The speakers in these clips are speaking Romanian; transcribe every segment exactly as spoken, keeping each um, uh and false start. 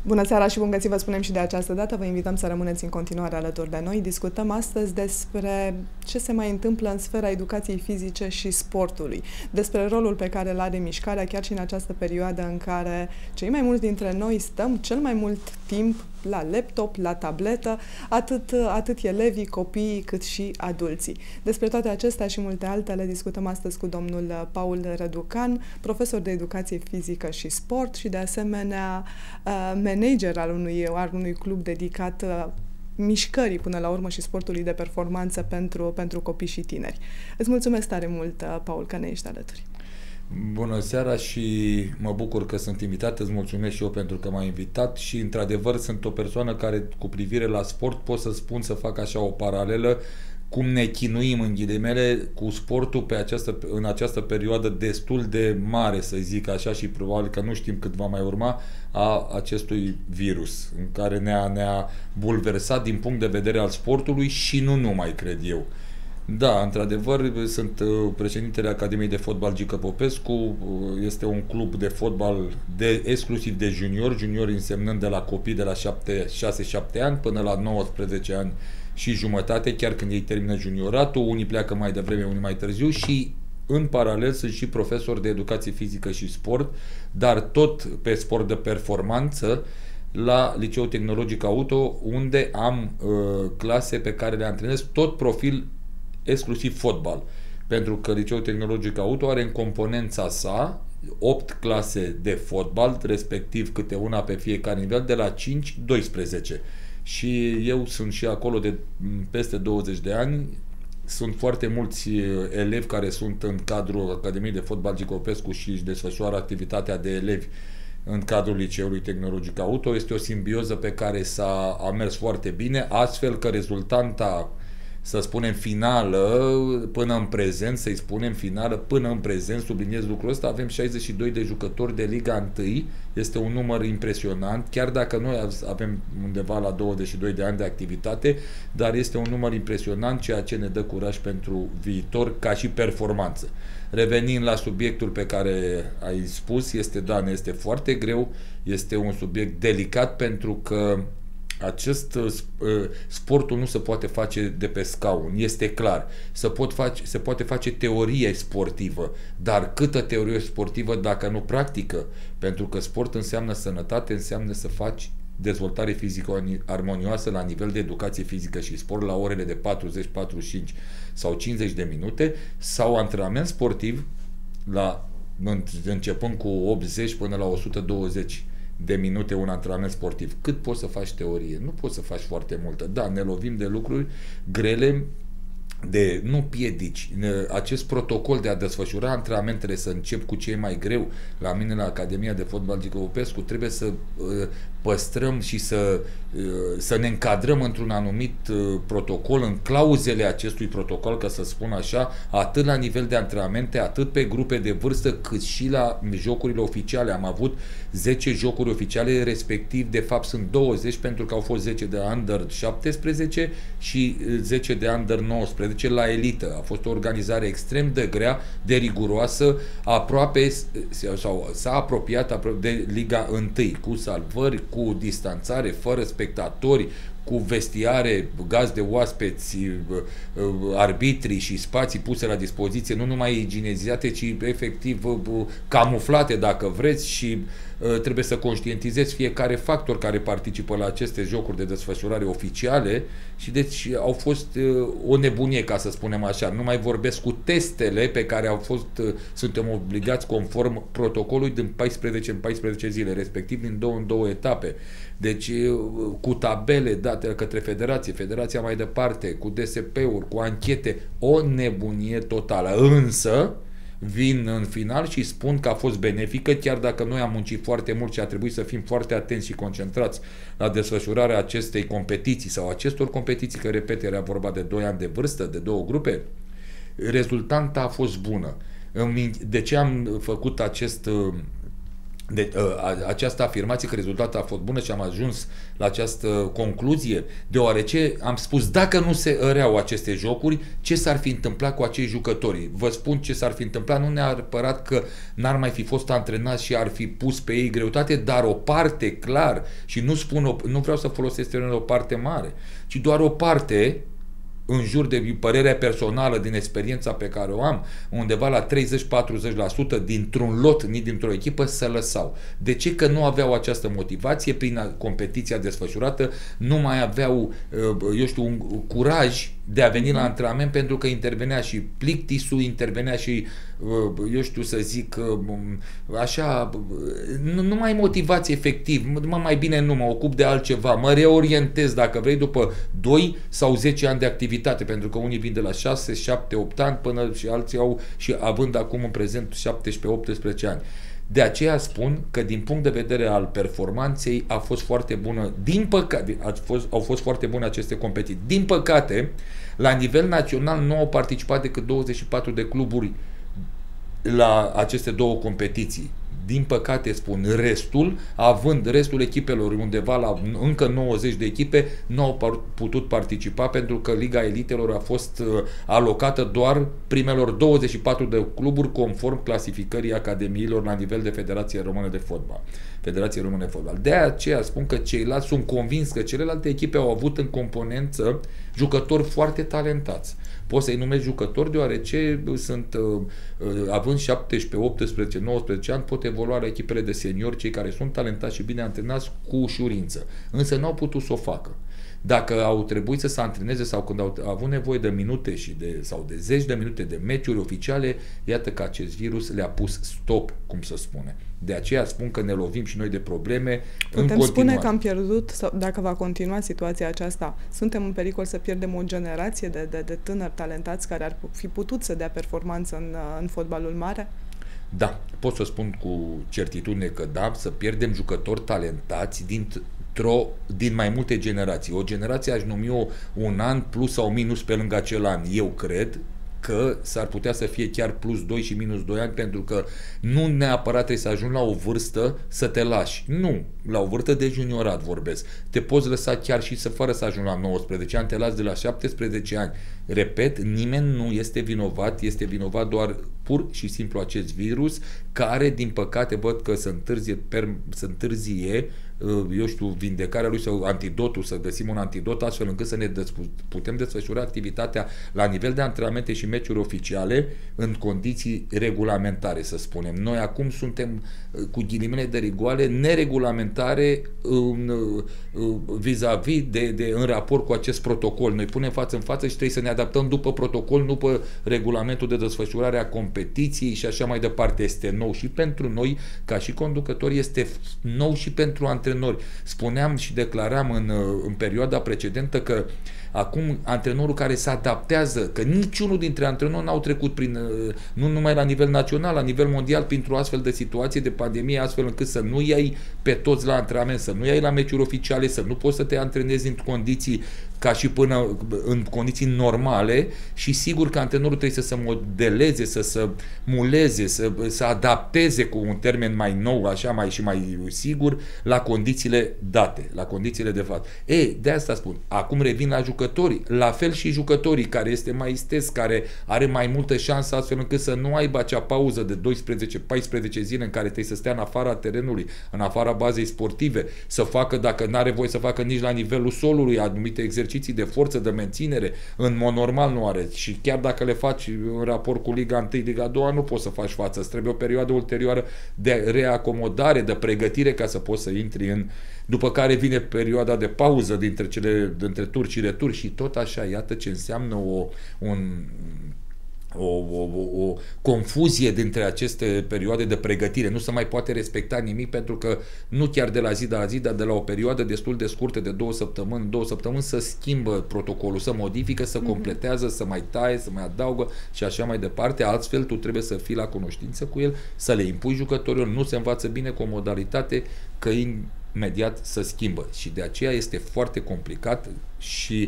Bună seara și bun găsit, vă spunem și de această dată. Vă invităm să rămâneți în continuare alături de noi. Discutăm astăzi despre ce se mai întâmplă în sfera educației fizice și sportului, despre rolul pe care îl are mișcarea, chiar și în această perioadă în care cei mai mulți dintre noi stăm cel mai mult timp la laptop, la tabletă, atât, atât elevii, copiii, cât și adulții. Despre toate acestea și multe altele discutăm astăzi cu domnul Paul Răducan, profesor de educație fizică și sport și de asemenea manager al unui, al unui club dedicat mișcării până la urmă și sportului de performanță pentru, pentru copii și tineri. Îți mulțumesc tare mult, Paul, că ne ești alături. Bună seara și mă bucur că sunt invitat, îți mulțumesc și eu pentru că m-ai invitat și într-adevăr sunt o persoană care cu privire la sport pot să spun, să fac așa o paralelă, cum ne chinuim în ghilimele cu sportul pe această, în această perioadă destul de mare, să zic așa, și probabil că nu știm cât va mai urma, a acestui virus în care ne-a, ne-a bulversat din punct de vedere al sportului și nu numai, cred eu. Da, într-adevăr, sunt președintele Academiei de Fotbal Gică Popescu, este un club de fotbal de, exclusiv de juniori, juniori însemnând de la copii de la șase șapte ani până la nouăsprezece ani și jumătate, chiar când ei termină junioratul, unii pleacă mai devreme, unii mai târziu și în paralel sunt și profesor de educație fizică și sport, dar tot pe sport de performanță, la Liceul Tehnologic Auto, unde am uh, clase pe care le antrenez, tot profil exclusiv fotbal. Pentru că Liceul Tehnologic Auto are în componența sa opt clase de fotbal, respectiv câte una pe fiecare nivel, de la cinci doisprezece. Și eu sunt și acolo de peste douăzeci de ani. Sunt foarte mulți elevi care sunt în cadrul Academiei de Fotbal Gică Popescu și își desfășoară activitatea de elevi în cadrul Liceului Tehnologic Auto. Este o simbioză pe care s-a a mers foarte bine, astfel că rezultanta, să spunem, finală, până în prezent, să-i spunem finală, până în prezent, subliniez lucrul ăsta, avem șaizeci și doi de jucători de Liga unu, este un număr impresionant, chiar dacă noi avem undeva la douăzeci și doi de ani de activitate, dar este un număr impresionant, ceea ce ne dă curaj pentru viitor, ca și performanță. Revenind la subiectul pe care ai spus, este, da, ne este foarte greu, este un subiect delicat pentru că acest uh, sportul nu se poate face de pe scaun, este clar. Se, pot face, se poate face teorie sportivă, dar câtă teorie sportivă dacă nu practică? Pentru că sport înseamnă sănătate, înseamnă să faci dezvoltare fizică armonioasă la nivel de educație fizică și sport la orele de patruzeci, patruzeci și cinci sau cincizeci de minute sau antrenament sportiv la, începând cu optzeci până la o sută douăzeci de minute un antrenament sportiv. Cât poți să faci teorie? Nu poți să faci foarte multă. Da, ne lovim de lucruri grele, de nu piedici. Acest protocol de a desfășura antrenamentele, să încep cu cei mai greu, la mine la Academia de Fotbal Gică Popescu, trebuie să uh, păstrăm și să, uh, să ne încadrăm într-un anumit uh, protocol, în clauzele acestui protocol, ca să spun așa, atât la nivel de antrenamente, atât pe grupe de vârstă, cât și la jocurile oficiale. Am avut zece jocuri oficiale, respectiv, de fapt, sunt douăzeci, pentru că au fost zece de under șaptesprezece și zece de under nouăsprezece la elită. A fost o organizare extrem de grea, de riguroasă, aproape, sau s-a apropiat de Liga unu, cu salvări, cu distanțare, fără spectatori, cu vestiare, gaz de oaspeți, arbitrii și spații puse la dispoziție, nu numai igienizate, ci efectiv camuflate, dacă vreți, și trebuie să conștientizezi fiecare factor care participă la aceste jocuri de desfășurare oficiale și deci au fost o nebunie, ca să spunem așa. Nu mai vorbesc cu testele pe care au fost, suntem obligați conform protocolului din paisprezece în paisprezece zile, respectiv din două în două etape. Deci cu tabele date către federație, federația mai departe, cu D S P-uri, cu anchete, o nebunie totală. Însă vin în final și spun că a fost benefică, chiar dacă noi am muncit foarte mult și a trebuit să fim foarte atenți și concentrați la desfășurarea acestei competiții sau acestor competiții, că, repet, era vorba de doi ani de vârstă, de două grupe, rezultanta a fost bună. De ce am făcut acest de, a, această afirmație că rezultatul a fost bună și am ajuns la această concluzie, deoarece am spus, dacă nu se îreau aceste jocuri, ce s-ar fi întâmplat cu acei jucători? Vă spun ce s-ar fi întâmplat, nu neapărat că n-ar mai fi fost antrenați și ar fi pus pe ei greutate, dar o parte, clar, și nu spun, o, nu vreau să folosesc termenul o parte mare, ci doar o parte, în jur de părerea personală, din experiența pe care o am, undeva la treizeci-patruzeci la sută dintr-un lot, nici dintr-o echipă, se lăsau. De ce? Că nu aveau această motivație, prin competiția desfășurată, nu mai aveau, eu știu, un curaj de a veni la antrenament, pentru că intervenea și plictisul, intervenea și, eu știu să zic, așa, nu, nu mai motivație efectiv, mă, mai bine nu mă ocup de altceva, mă reorientez, dacă vrei, după doi sau zece ani de activitate, pentru că unii vin de la șase, șapte, opt ani, până și alții au, și având acum în prezent șaptesprezece optsprezece ani. De aceea spun că din punct de vedere al performanței a fost foarte bună, din păcate, a fost, au fost foarte bune aceste competiții. Din păcate, la nivel național nu au participat decât douăzeci și patru de cluburi la aceste două competiții. Din păcate spun, restul, având restul echipelor undeva la încă nouăzeci de echipe, nu au putut participa, pentru că Liga Elitelor a fost alocată doar primelor douăzeci și patru de cluburi, conform clasificării academiilor la nivel de Federație Română de Fotbal. Federație Română de Fotbal. De aceea spun că ceilalți, sunt convins că celelalte echipe au avut în componență jucători foarte talentați. Poți să-i numești jucători, deoarece sunt, având șaptesprezece, optsprezece, nouăsprezece ani, pot evolua la echipele de seniori, cei care sunt talentați și bine antrenați, cu ușurință. Însă nu au putut să o facă. Dacă au trebuit să se antreneze sau când au avut nevoie de minute și de, sau de zeci de minute de meciuri oficiale, iată că acest virus le-a pus stop, cum să spune. De aceea spun că ne lovim și noi de probleme. Putem spune că am pierdut, sau dacă va continua situația aceasta, suntem în pericol să pierdem o generație de, de, de tânări talentați care ar fi putut să dea performanță în, în fotbalul mare? Da, pot să spun cu certitudine că da, să pierdem jucători talentați din din mai multe generații. O generație aș numi o un an plus sau minus pe lângă acel an. Eu cred că s-ar putea să fie chiar plus doi și minus doi ani, pentru că nu neapărat trebuie să ajungi la o vârstă să te lași. Nu, la o vârstă de juniorat vorbesc. Te poți lăsa chiar și să, fără să ajungi la nouăsprezece ani, te lași de la șaptesprezece ani. Repet, nimeni nu este vinovat, este vinovat doar pur și simplu acest virus, care, din păcate, văd că se întârzie, per, se întârzie eu știu, vindecarea lui sau antidotul, să găsim un antidot astfel încât să ne putem desfășura activitatea la nivel de antrenamente și meciuri oficiale în condiții regulamentare, să spunem. Noi acum suntem, cu ghilimele de rigoare, neregulamentare în, vis-a-vis de, de, în raport cu acest protocol. Noi punem față în față și trebuie să ne adaptăm după protocol, după regulamentul de desfășurare a competiției și așa mai departe. Este nou și pentru noi, ca și conducători, este nou și pentru antrenori. Spuneam și declaram în, în perioada precedentă că acum antrenorul care se adaptează, că niciunul dintre antrenori n-au trecut prin, nu numai la nivel național, la nivel mondial, printr-o astfel de situație de pandemie, astfel încât să nu iei pe toți la antrenament, să nu iei la meciuri oficiale, să nu poți să te antrenezi în condiții ca și până în condiții normale, și sigur că antrenorul trebuie să se modeleze, să se muleze, să, să adapteze cu un termen mai nou, așa, mai și mai sigur, la condițiile date, la condițiile de fapt. Ei, de asta spun, acum revin la jucătorii, la fel și jucătorii, care este mai istes, care are mai multă șansă, astfel încât să nu aibă acea pauză de doisprezece paisprezece zile în care trebuie să stea în afara terenului, în afara bazei sportive, să facă, dacă nu are voie să facă nici la nivelul solului, anumite exerciții de forță, de menținere, în mod normal nu are. Și chiar dacă le faci în raport cu Liga unu, Liga doi, nu poți să faci față. Îți trebuie o perioadă ulterioară de reacomodare, de pregătire, ca să poți să intri în... După care vine perioada de pauză dintre, cele, dintre tur și retur și tot așa, iată ce înseamnă o, un... O, o, o, o confuzie dintre aceste perioade de pregătire. Nu se mai poate respecta nimic, pentru că nu chiar de la zi de la zi, dar de la o perioadă destul de scurtă de două săptămâni, două săptămâni să schimbă protocolul, să modifică, să completează, să mai taie, să mai adaugă și așa mai departe. Altfel tu trebuie să fii la cunoștință cu el, să le impui jucătorilor. Nu se învață bine cu o modalitate, că imediat să schimbă. Și de aceea este foarte complicat și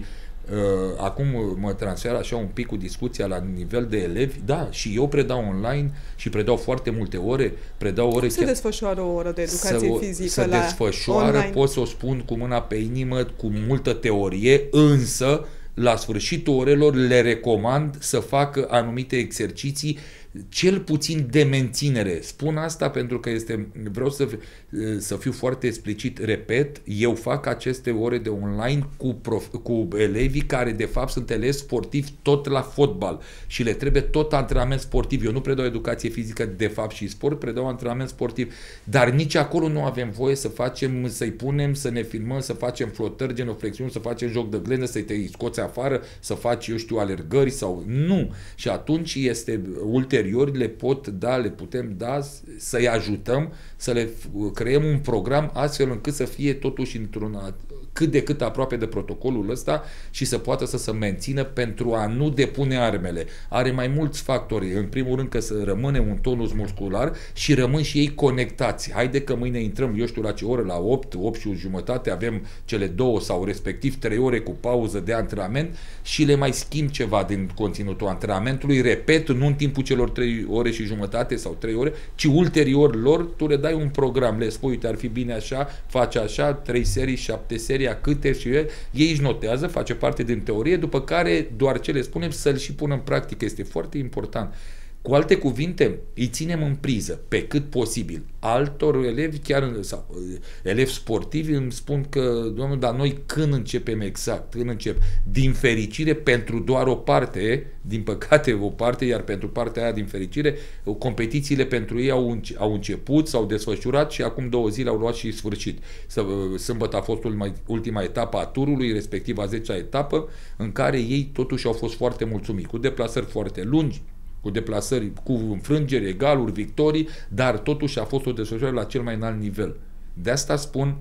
acum mă transfer așa un pic cu discuția la nivel de elevi, da, și eu predau online și predau foarte multe ore, predau ore... Se desfășoară o oră de educație să, fizică să la desfășoară, online. pot să o spun cu mâna pe inimă, cu multă teorie, însă la sfârșitul orelor le recomand să facă anumite exerciții, cel puțin de menținere. Spun asta pentru că este, vreau să, să fiu foarte explicit, repet, eu fac aceste ore de online cu, prof, cu elevii care de fapt sunt elevi sportivi tot la fotbal și le trebuie tot antrenament sportiv. Eu nu predau educație fizică de fapt și sport, predau antrenament sportiv, dar nici acolo nu avem voie să facem, să-i punem, să ne filmăm, să facem flotări, genoflexiuni, să facem joc de gleză, să-i te scoți afară, să faci, eu știu, alergări sau nu. Și atunci este ulterior le pot da, le putem da, să-i ajutăm, să le creăm un program astfel încât să fie totuși într-un cât de cât aproape de protocolul ăsta și să poată să se mențină pentru a nu depune armele. Are mai mulți factori. În primul rând că să rămâne un tonus muscular și rămân și ei conectați. Haide că mâine intrăm, eu știu la ce oră, la opt, opt și jumătate, avem cele două sau respectiv trei ore cu pauză de antrenament și le mai schimb ceva din conținutul antrenamentului. Repet, nu în timpul celor trei ore și jumătate sau trei ore, ci ulterior lor tu le dai un program, le spui, uite, ar fi bine așa, faci așa, trei serii, șapte serii, câte și ei, ei își notează, face parte din teorie, după care doar ce le spunem să-l și pună în practică. Este foarte important. Cu alte cuvinte, îi ținem în priză, pe cât posibil. Altor elevi, chiar sau elevi sportivi, îmi spun că, domnul, dar noi când începem exact? Când încep? Din fericire, pentru doar o parte, din păcate o parte, iar pentru partea aia, din fericire, competițiile pentru ei au, au început, s-au desfășurat și acum două zile au luat și sfârșit. Sâmbătă a fost ultima, ultima etapă a turului, respectiv a zecea etapă, în care ei totuși au fost foarte mulțumiți, cu deplasări foarte lungi, cu deplasări, cu înfrângeri, egaluri, victorii, dar totuși a fost o desfășurare la cel mai înalt nivel. De asta spun,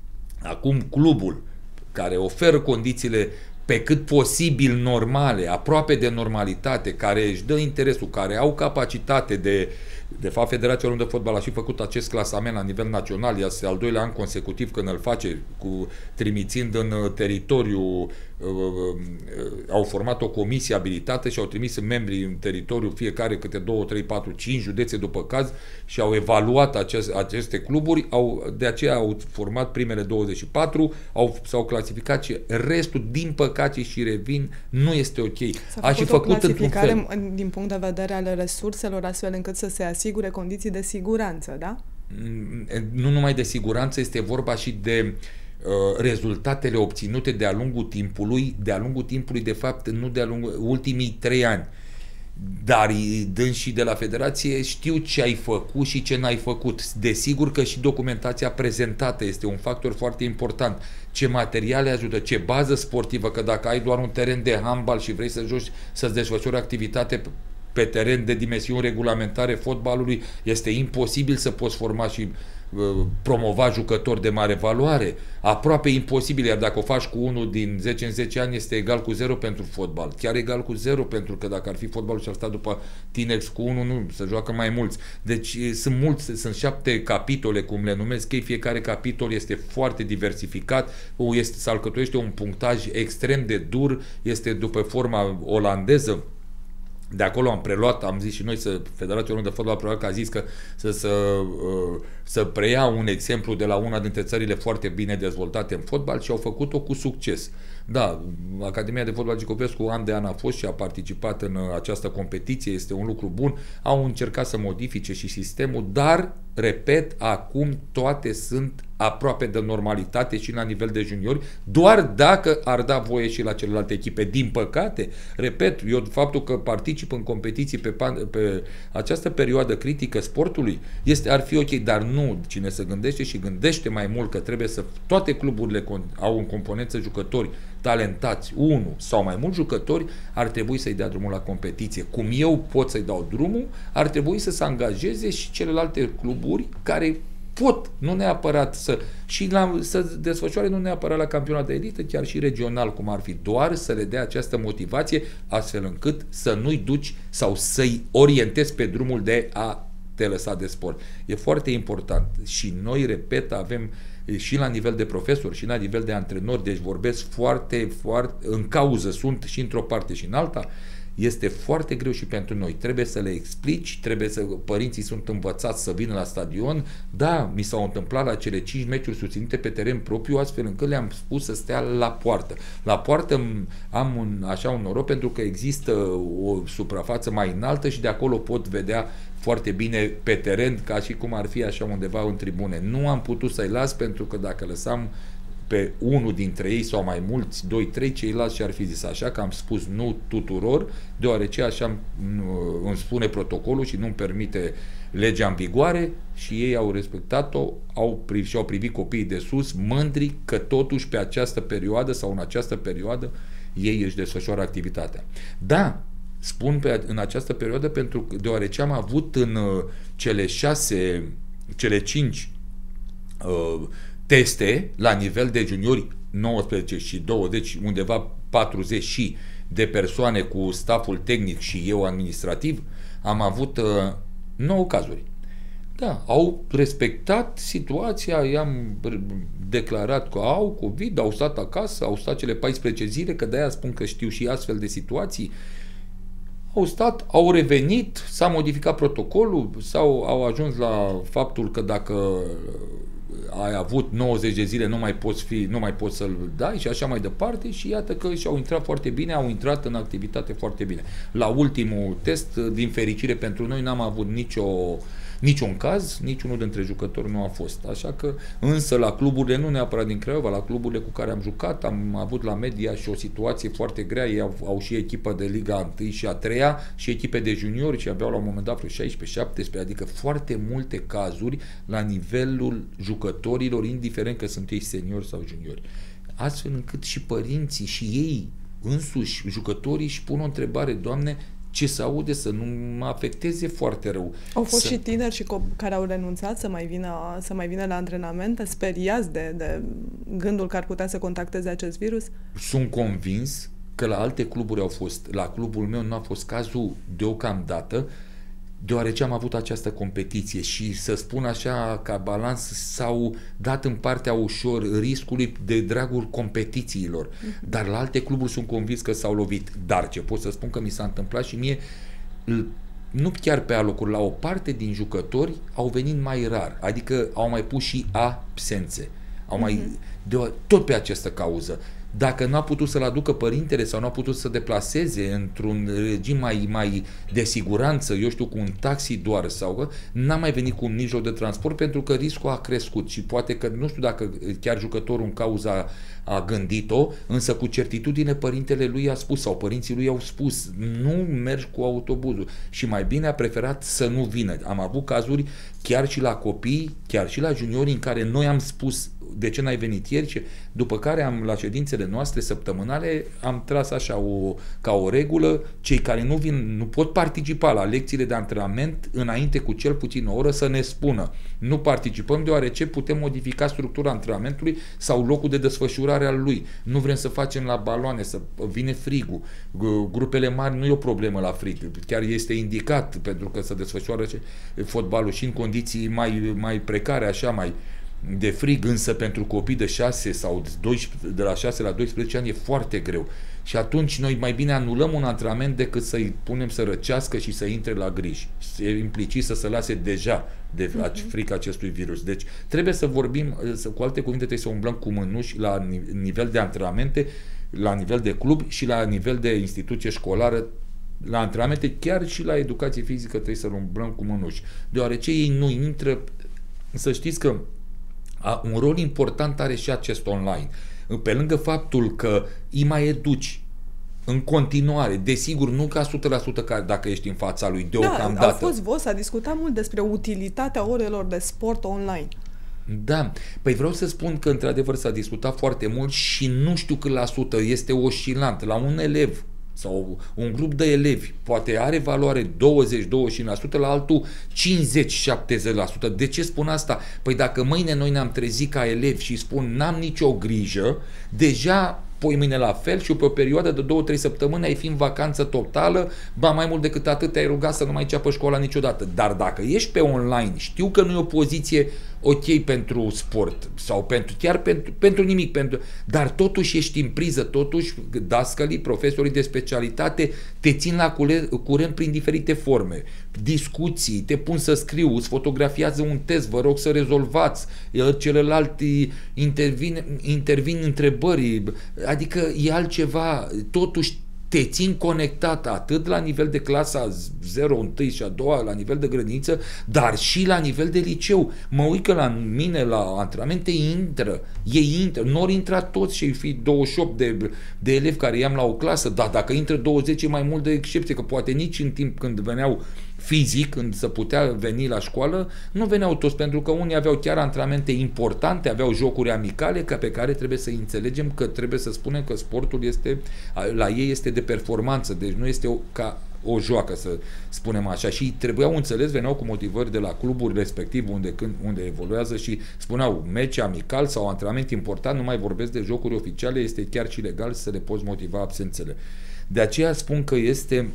acum clubul care oferă condițiile pe cât posibil normale, aproape de normalitate, care își dă interesul, care au capacitate de... De fapt, Federația Română de Fotbal a și făcut acest clasament la nivel național, este al doilea an consecutiv când îl face, cu, trimițând în teritoriu, uh, uh, au format o comisie abilitată și au trimis membrii în teritoriu fiecare câte două, trei, patru, cinci județe după caz și au evaluat acest, aceste cluburi, au, de aceea au format primele douăzeci și patru, au, s-au clasificat și restul, din păcate și revin, nu este ok. S-a a făcut și făcut o clasificare fel. din punct de vedere ale resurselor, astfel încât să se asigure condiții de siguranță, da? Nu numai de siguranță, este vorba și de uh, rezultatele obținute de-a lungul timpului, de-a lungul timpului, de fapt, nu de-a lungul, ultimii trei ani. Dar dând și de la Federație știu ce ai făcut și ce n-ai făcut. Desigur că și documentația prezentată este un factor foarte important. Ce materiale ajută, ce bază sportivă, că dacă ai doar un teren de handbal și vrei să joci, să-ți desfășori activitate pe teren de dimensiuni regulamentare fotbalului, este imposibil să poți forma și uh, promova jucători de mare valoare. Aproape imposibil, iar dacă o faci cu unul din zece în zece ani, este egal cu zero pentru fotbal. Chiar egal cu zero, pentru că dacă ar fi fotbalul și ar sta după tineri cu unul, nu, se joacă mai mulți. Deci sunt mulți, sunt șapte capitole, cum le numesc ei, fiecare capitol este foarte diversificat, este, se alcătuiește un punctaj extrem de dur, este după forma olandeză. De acolo am preluat, am zis și noi, să Federația Română de Fotbal, probabil că a zis că să, să, să preia un exemplu de la una dintre țările foarte bine dezvoltate în fotbal și au făcut-o cu succes. Da, Academia de Fotbal Gicopescu an de an a fost și a participat în această competiție, este un lucru bun, au încercat să modifice și sistemul, dar, repet, acum toate sunt aproape de normalitate și la nivel de juniori, doar dacă ar da voie și la celelalte echipe. Din păcate, repet, eu faptul că particip în competiții pe, pe această perioadă critică sportului, este, ar fi ok, dar nu, cine se gândește și gândește mai mult că trebuie să, toate cluburile au în componență jucători talentați, unul sau mai mulți jucători, ar trebui să-i dea drumul la competiție. Cum eu pot să-i dau drumul, ar trebui să se angajeze și celelalte cluburi care pot, nu neapărat să, și la, să desfășoare nu neapărat la campionat de elită, chiar și regional, cum ar fi, doar să le dea această motivație, astfel încât să nu-i duci sau să-i orientezi pe drumul de a te lăsa de sport. E foarte important și noi, repet, avem și la nivel de profesor, și la nivel de antrenor, deci vorbesc foarte, foarte, în cauză sunt și într-o parte și în alta, este foarte greu și pentru noi. Trebuie să le explici, trebuie să, părinții sunt învățați să vină la stadion. Da, mi s-au întâmplat la cele cinci meciuri susținute pe teren propriu, astfel încât le-am spus să stea la poartă. La poartă am un, așa un noroc pentru că există o suprafață mai înaltă și de acolo pot vedea foarte bine pe teren, ca și cum ar fi așa undeva în tribune. Nu am putut să-i las pentru că dacă lăsam pe unul dintre ei sau mai mulți, doi, trei, ceilalți și-ar fi zis, așa că am spus nu tuturor, deoarece așa îmi spune protocolul și nu-mi permite legea în vigoare, și ei au respectat-o, au privit, și-au privit copiii de sus, mândri că totuși pe această perioadă sau în această perioadă ei își desfășoară activitatea. Da, spun pe, în această perioadă pentru că deoarece am avut în uh, cele șase, cele cinci uh, teste la nivel de juniori nouăsprezece și douăzeci, undeva patruzeci și de persoane cu staful tehnic și eu administrativ, am avut uh, nouă cazuri. Da, au respectat situația, i-am declarat că au COVID, au stat acasă, au stat cele paisprezece zile, că de-aia spun că știu și astfel de situații. Au stat, au revenit, s-a modificat protocolul sau au ajuns la faptul că dacă ai avut nouăzeci de zile nu mai poți fi, nu mai poți să-l dai și așa mai departe, și iată că și-au intrat foarte bine, au intrat în activitate foarte bine. La ultimul test, din fericire pentru noi, n-am avut nicio niciun caz, niciunul dintre jucători nu a fost. Așa că, însă, la cluburile, nu neapărat din Craiova, la cluburile cu care am jucat, am avut la Media și o situație foarte grea. Ei au, au și echipă de Liga unu și a treia și echipe de juniori și aveau la un moment dat vreo șaisprezece șaptesprezece, adică foarte multe cazuri la nivelul jucătorilor, indiferent că sunt ei seniori sau juniori. Astfel încât și părinții și ei însuși, jucătorii, își pun o întrebare: Doamne, ce se aude să nu mă afecteze foarte rău. Au fost să... și tineri și care au renunțat să mai vină, să mai vină la antrenamente, speriați de, de gândul că ar putea să contacteze acest virus? Sunt convins că la alte cluburi au fost. La clubul meu nu a fost cazul deocamdată, deoarece am avut această competiție și, să spun așa, ca balans, s-au dat în partea ușor riscului de dragul competițiilor. Uh-huh. Dar la alte cluburi sunt convins că s-au lovit. Dar ce pot să spun că mi s-a întâmplat și mie, nu chiar pe alocuri, la o parte din jucători au venit mai rar, adică au mai pus și absențe. Au mai, uh-huh. de, tot pe această cauză. Dacă nu a putut să-l aducă părintele sau nu a putut să deplaseze într-un regim mai, mai de siguranță, eu știu, cu un taxi doar, sau n-a mai venit cu un mijloc de transport pentru că riscul a crescut și poate că, nu știu dacă chiar jucătorul în cauza a gândit-o, însă cu certitudine părintele lui a spus sau părinții lui au spus: nu mergi cu autobuzul, și mai bine a preferat să nu vină. Am avut cazuri chiar și la copii, chiar și la juniori, în care noi am spus: de ce n-ai venit ieri? Și după care am, la ședințele noastre săptămânale, am tras așa o, ca o regulă: cei care nu vin, nu pot participa la lecțiile de antrenament înainte cu cel puțin o oră să ne spună. Nu participăm deoarece putem modifica structura antrenamentului sau locul de desfășurare al lui. Nu vrem să facem la baloane, să vine frigul. Grupele mari nu e o problemă la frig. Chiar este indicat pentru că se desfășoară fotbalul și în condiții mai, mai precare, așa, mai de frig, însă pentru copii de șase sau doisprezece, de la șase la doisprezece ani e foarte greu. Și atunci noi mai bine anulăm un antrenament decât să-i punem să răcească și să intre la griji. E implicit să se lase deja de uh-huh. frica acestui virus. Deci trebuie să vorbim, să, cu alte cuvinte, trebuie să umblăm cu mânuși la nivel de antrenamente, la nivel de club și la nivel de instituție școlară. La antrenamente, chiar și la educație fizică, trebuie să umblăm cu mânuși. Deoarece ei nu intră, să știți că A, un rol important are și acest online. Pe lângă faptul că îi mai educi în continuare, desigur, nu ca o sută la sută ca dacă ești în fața lui deocamdată. Da, au fost voci, s-a discutat mult despre utilitatea orelor de sport online. Da, păi vreau să spun că într-adevăr s-a discutat foarte mult și nu știu cât la sută, este oscilant. La un elev sau un grup de elevi poate are valoare douăzeci douăzeci și cinci la sută, la altul cincizeci șaptezeci la sută. De ce spun asta? Păi dacă mâine noi ne-am trezit ca elevi și spun n-am nicio grijă, deja poi mâine la fel și pe o perioadă de două trei săptămâni ai fi în vacanță totală, ba mai mult decât atât te-ai rugat să nu mai înceapă școala niciodată. Dar dacă ești pe online, știu că nu e o poziție ok pentru sport sau pentru, chiar pentru, pentru nimic, pentru, dar totuși ești în priză, totuși dascălii, profesorii de specialitate te țin la curent prin diferite forme, discuții, te pun să scriu, îți fotografiază un test, vă rog să rezolvați, celălalt intervin, intervin întrebări, adică e altceva, totuși te țin conectat atât la nivel de clasa zero, unu și a doua, la nivel de grădiniță, dar și la nivel de liceu. Mă uit că la mine, la antrenamente, intră, ei intră, nu ori intra toți și fi douăzeci și opt de, de elevi care i-am la o clasă, dar dacă intră douăzeci e mai mult de excepție, că poate nici în timp când veneau fizic, când se putea veni la școală, nu veneau toți, pentru că unii aveau chiar antrenamente importante, aveau jocuri amicale, ca pe care trebuie să înțelegem că trebuie să spunem că sportul este, la ei este de performanță, deci nu este o, ca o joacă, să spunem așa, și trebuiau înțeles, veneau cu motivări de la cluburi respectiv unde, când, unde evoluează și spuneau meci amical sau antrenament important, nu mai vorbesc de jocuri oficiale, este chiar și legal să le poți motiva absențele. De aceea spun că este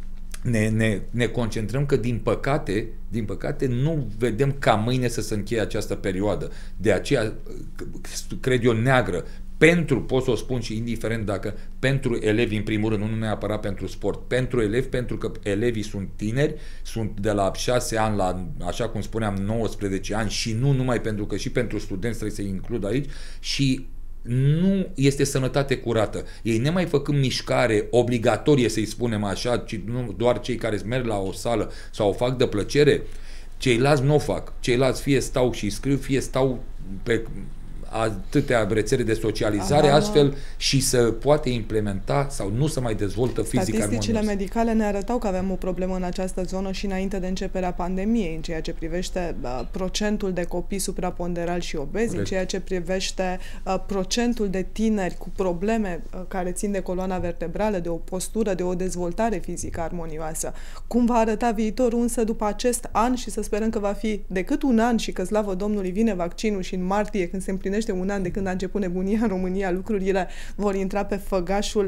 Ne, ne, ne concentrăm că din păcate, din păcate nu vedem ca mâine să se încheie această perioadă. De aceea cred eu neagră pentru, pot să o spun și indiferent dacă pentru elevi în primul rând, nu neapărat pentru sport, pentru elevi, pentru că elevii sunt tineri, sunt de la șase ani la, așa cum spuneam, nouăsprezece ani și nu numai pentru că și pentru studenți trebuie să-i includ aici și nu este sănătate curată. Ei nemai făcând mișcare obligatorie, să-i spunem așa, ci nu doar cei care merg la o sală sau o fac de plăcere, ceilalți nu o fac. Ceilalți fie stau și scriu, fie stau pe atâtea rețele de socializare, Aha, astfel și să poate implementa sau nu să mai dezvoltă fizic armonios. Statisticile medicale ne arătau că avem o problemă în această zonă și înainte de începerea pandemiei, în ceea ce privește uh, procentul de copii supraponderali și obezi, Corect. În ceea ce privește uh, procentul de tineri cu probleme uh, care țin de coloana vertebrală, de o postură, de o dezvoltare fizică armonioasă. Cum va arăta viitorul însă după acest an și să sperăm că va fi decât un an și că, slavă Domnului, vine vaccinul și în martie, când se împlinește un an de când a început nebunia în România, lucrurile vor intra pe făgașul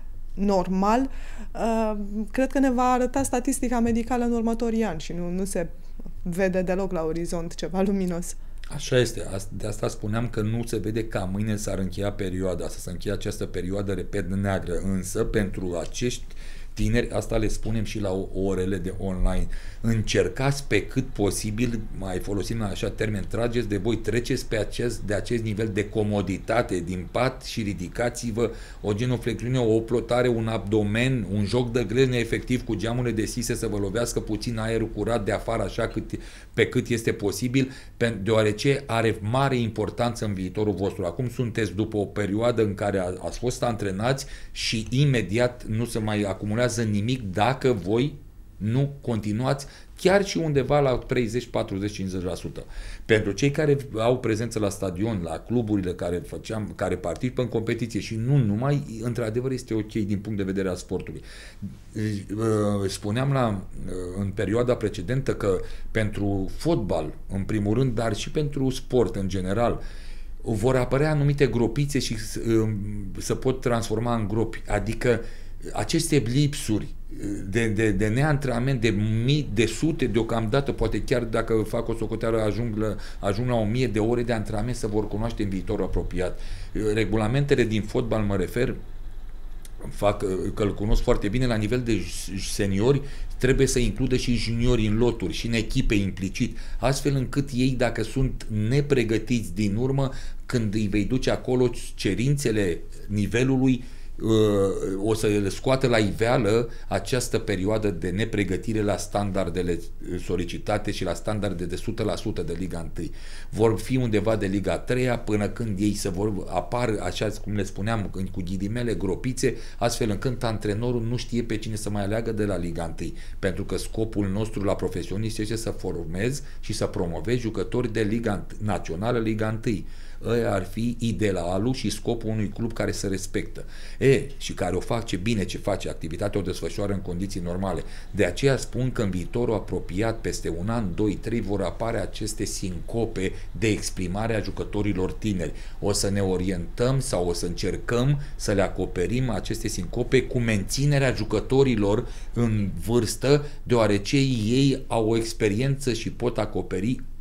normal. Uh, cred că ne va arăta statistica medicală în următorii ani și nu, nu se vede deloc la orizont ceva luminos. Așa este. De asta spuneam că nu se vede ca mâine s-ar încheia perioada, să se încheie această perioadă, repet, neagră. Însă, pentru acești tineri, asta le spunem și la orele de online, încercați pe cât posibil, mai folosim așa termen, trageți de voi, treceți pe acest, de acest nivel de comoditate din pat și ridicați-vă o genuflexiune, o oplotare, un abdomen, un joc de glezne efectiv cu geamurile deschise să vă lovească puțin aerul curat de afară așa cât, pe cât este posibil, deoarece are mare importanță în viitorul vostru. Acum sunteți după o perioadă în care ați fost antrenați și imediat nu se mai acumulează nimic dacă voi nu continuați chiar și undeva la treizeci, patruzeci, cincizeci la sută. Pentru cei care au prezență la stadion, la cluburile care făceam, care participă în competiție și nu numai, într-adevăr este ok din punct de vedere al sportului. Spuneam la, în perioada precedentă că pentru fotbal, în primul rând, dar și pentru sport în general, vor apărea anumite gropițe și se pot transforma în gropi. Adică aceste lipsuri de, de, de neantrenament, de mii, de sute, deocamdată, poate chiar dacă fac o socoteală ajung la, ajung la o mie de ore de antrenament, se vor cunoaște în viitorul apropiat. Regulamentele din fotbal, mă refer, fac, că îl cunosc foarte bine, la nivel de seniori, trebuie să includă și juniori în loturi și în echipe implicit, astfel încât ei, dacă sunt nepregătiți din urmă, când îi vei duce acolo cerințele nivelului, o să le scoată la iveală această perioadă de nepregătire la standardele solicitate și la standarde de o sută la sută de Liga unu. Vor fi undeva de Liga a treia până când ei să vor apar, așa cum le spuneam, cu ghilimele, gropițe, astfel încât antrenorul nu știe pe cine să mai aleagă de la Liga unu. Pentru că scopul nostru la profesioniști este să formezi și să promovezi jucători de Liga Națională, Liga unu. Ăia ar fi idealul și scopul unui club care se respectă. E, și care o face bine ce face, activitatea o desfășoară în condiții normale. De aceea spun că în viitorul apropiat, peste un an, doi, trei, vor apare aceste sincope de exprimare a jucătorilor tineri. O să ne orientăm sau o să încercăm să le acoperim aceste sincope cu menținerea jucătorilor în vârstă, deoarece ei au o experiență și pot acoperi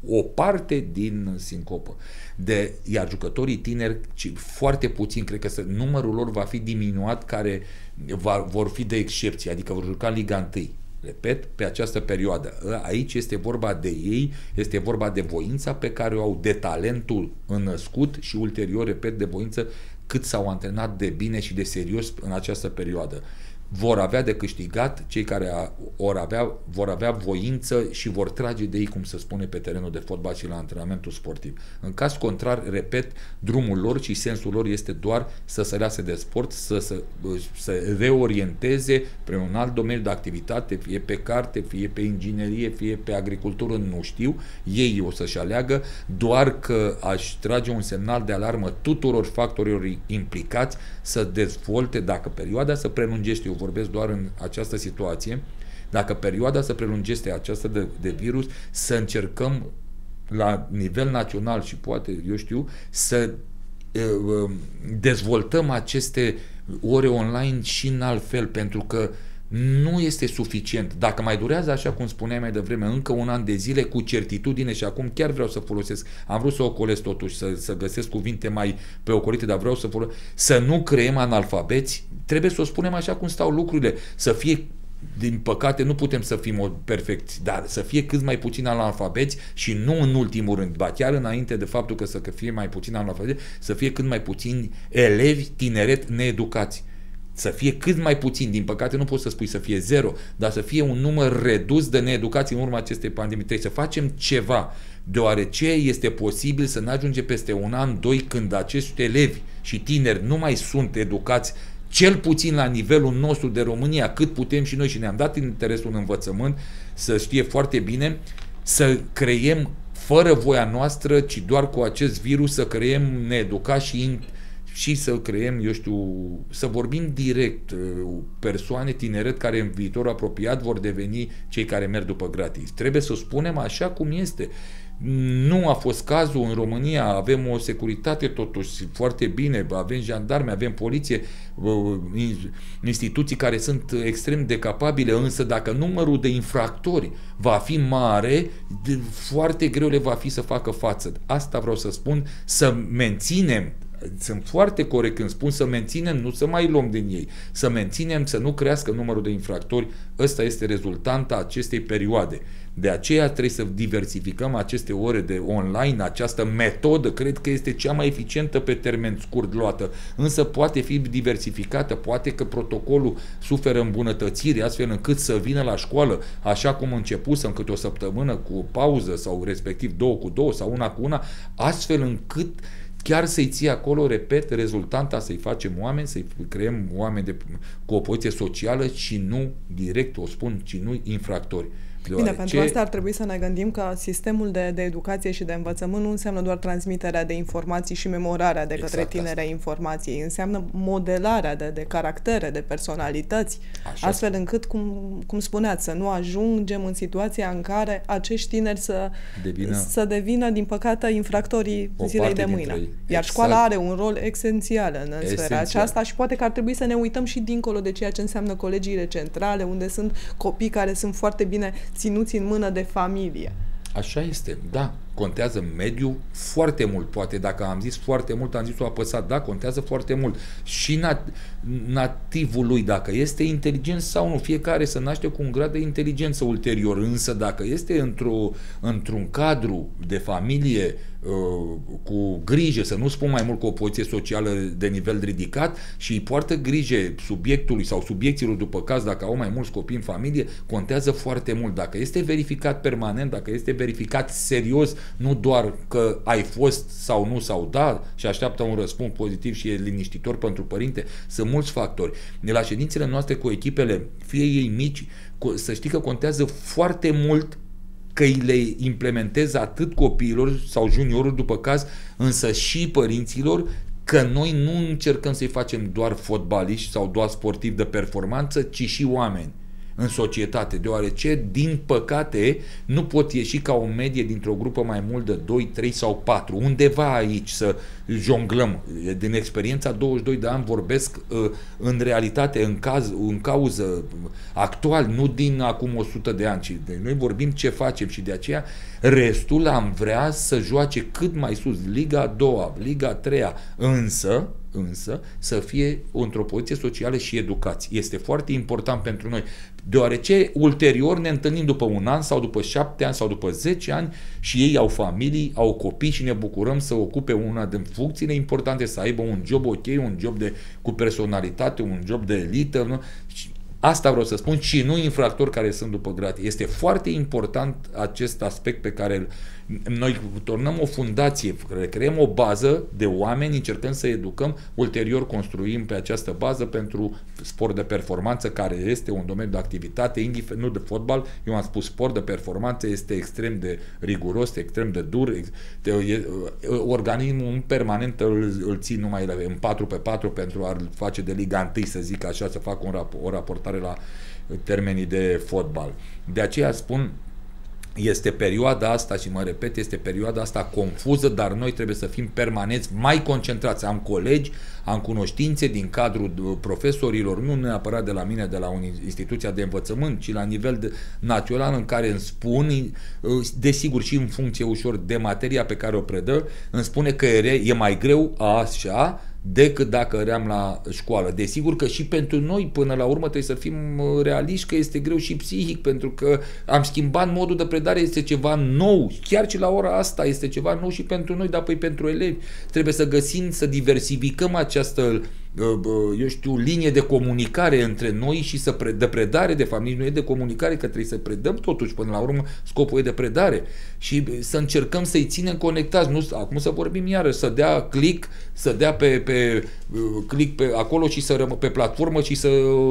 o parte din sincopă. De, iar jucătorii tineri, foarte puțin, cred că să, numărul lor va fi diminuat, care va, vor fi de excepție, adică vor juca Liga unu. Repet, pe această perioadă. Aici este vorba de ei, este vorba de voința pe care o au, de talentul înnăscut și ulterior, repet, de voință cât s-au antrenat de bine și de serios în această perioadă. Vor avea de câștigat cei care vor avea, vor avea voință și vor trage de ei, cum se spune, pe terenul de fotbal și la antrenamentul sportiv. În caz contrar, repet, drumul lor și sensul lor este doar să se lase de sport, să se să reorienteze pe un alt domeniu de activitate, fie pe carte, fie pe inginerie, fie pe agricultură, nu știu. Ei o să-și aleagă, doar că aș trage un semnal de alarmă tuturor factorilor implicați să dezvolte, dacă perioada se prelungește, eu vorbesc doar în această situație, dacă perioada se prelungește aceasta de, de virus, să încercăm la nivel național și poate, eu știu, să uh, dezvoltăm aceste ore online și în alt fel, pentru că nu este suficient. Dacă mai durează, așa cum spuneai mai devreme, încă un an de zile cu certitudine, și acum chiar vreau să folosesc, am vrut să ocolesc totuși, să, să găsesc cuvinte mai preocolite, dar vreau să folosesc, să nu creăm analfabeți, trebuie să o spunem așa cum stau lucrurile, să fie, din păcate nu putem să fim perfecti, dar să fie cât mai puțin analfabeți și nu în ultimul rând, ba chiar înainte de faptul că să fie mai puțin analfabeți, să fie cât mai puțini elevi, tineret needucați. Să fie cât mai puțin, din păcate nu poți să spui să fie zero, dar să fie un număr redus de needucați în urma acestei pandemii. Trebuie să facem ceva, deoarece este posibil să ne ajungem peste un an, doi, când acești elevi și tineri nu mai sunt educați, cel puțin la nivelul nostru de România, cât putem și noi, și ne-am dat în interesul în învățământ, să știe foarte bine, să creiem fără voia noastră, ci doar cu acest virus, să creăm needucați și și să creăm, eu știu, să vorbim direct, persoane, tineret care în viitor apropiat vor deveni cei care merg după gratis. Trebuie să o spunem așa cum este. Nu a fost cazul în România, avem o securitate totuși foarte bine, avem jandarme, avem poliție, instituții care sunt extrem de capabile, însă dacă numărul de infractori va fi mare, foarte greu le va fi să facă față. Asta vreau să spun, să menținem, sunt foarte corect când spun să menținem, nu să mai luăm din ei, să menținem, să nu crească numărul de infractori. Ăsta este rezultanta acestei perioade. De aceea trebuie să diversificăm aceste ore de online, această metodă, cred că este cea mai eficientă pe termen scurt luată, însă poate fi diversificată, poate că protocolul suferă îmbunătățiri, astfel încât să vină la școală, așa cum începusă, în câte o săptămână cu o pauză, sau respectiv două cu două, sau una cu una, astfel încât chiar să-i ții acolo, repet, rezultanta, să-i facem oameni, să-i creăm oameni de, cu o poziție socială și nu direct, o spun, ci nu infractori. Bine, pentru asta ar trebui să ne gândim că sistemul de, de educație și de învățământ nu înseamnă doar transmiterea de informații și memorarea de către exact tineri a informației, înseamnă modelarea de, de caractere, de personalități, așa, astfel încât, cum, cum spuneați, să nu ajungem în situația în care acești tineri să devină, să devină din păcate, infractorii zilei de mâine. Iar exact. Școala are un rol esențial în Esențial. sfera aceasta și poate că ar trebui să ne uităm și dincolo de ceea ce înseamnă colegiile centrale, unde sunt copii care sunt foarte bine ținuți în mână de familie. Așa este, da, contează mediul foarte mult, poate dacă am zis foarte mult, am zis-o apăsat, da, contează foarte mult. Și nat- nativul lui, dacă este inteligent sau nu, fiecare se naște cu un grad de inteligență ulterior, însă dacă este într-o, într-un cadru de familie uh, cu grijă, să nu spun mai mult cu o poziție socială de nivel ridicat și îi poartă grijă subiectului sau subiecților după caz, dacă au mai mulți copii în familie, contează foarte mult. Dacă este verificat permanent, dacă este verificat serios, nu doar că ai fost sau nu sau da și așteaptă un răspuns pozitiv și e liniștitor pentru părinte, sunt mulți factori. La ședințele noastre cu echipele, fie ei mici, să știi că contează foarte mult că îi le implementez atât copiilor sau juniorilor după caz, însă și părinților, că noi nu încercăm să-i facem doar fotbaliști sau doar sportivi de performanță, ci și oameni. în societate, deoarece, din păcate, nu pot ieși ca o medie dintr-o grupă mai mult de doi, trei sau patru. Undeva aici să jonglăm. Din experiența douăzeci și doi de ani vorbesc în realitate, în, caz, în cauză actual, nu din acum o sută de ani, ci de noi vorbim ce facem și de aceea restul am vrea să joace cât mai sus, Liga a doua, Liga a treia, însă însă să fie într-o poziție socială și educație. Este foarte important pentru noi, deoarece ulterior ne întâlnim după un an sau după șapte ani sau după zece ani și ei au familii, au copii și ne bucurăm să ocupe una din funcțiile importante, să aibă un job ok, un job de, cu personalitate, un job de elită, nu? Asta vreau să spun, și nu infractori care sunt după gratie. Este foarte important acest aspect pe care noi turnăm o fundație, creăm o bază de oameni, încercăm să educăm, ulterior construim pe această bază pentru sport de performanță, care este un domeniu de activitate, indiferent, nu de fotbal, eu am spus sport de performanță, este extrem de riguros, extrem de dur, organismul permanent îl, îl țin numai în patru pe patru pentru a face de Liga unu, să zic așa, să fac un rap o raportare la termenii de fotbal. De aceea spun, este perioada asta, și mă repet, este perioada asta confuză, dar noi trebuie să fim permanenți mai concentrați. Am colegi, am cunoștințe din cadrul profesorilor, nu neapărat de la mine, de la o instituție de învățământ, ci la nivel de, național, în care îmi spun, desigur și în funcție ușor de materia pe care o predă, îmi spune că e mai greu așa decât dacă eram la școală. Desigur că și pentru noi, până la urmă, trebuie să fim realiști că este greu și psihic, pentru că am schimbat modul de predare, este ceva nou. Chiar și la ora asta este ceva nou și pentru noi, dar apoi pentru elevi. Trebuie să găsim, să diversificăm această, eu știu, linie de comunicare între noi și să pre, de predare, de fapt, nici nu e de comunicare, că trebuie să predăm totuși, până la urmă, scopul e de predare. Și să încercăm să-i ținem conectați. Nu, acum să vorbim iarăși, să dea click, să dea pe, pe click pe acolo și să rămă pe platformă și să,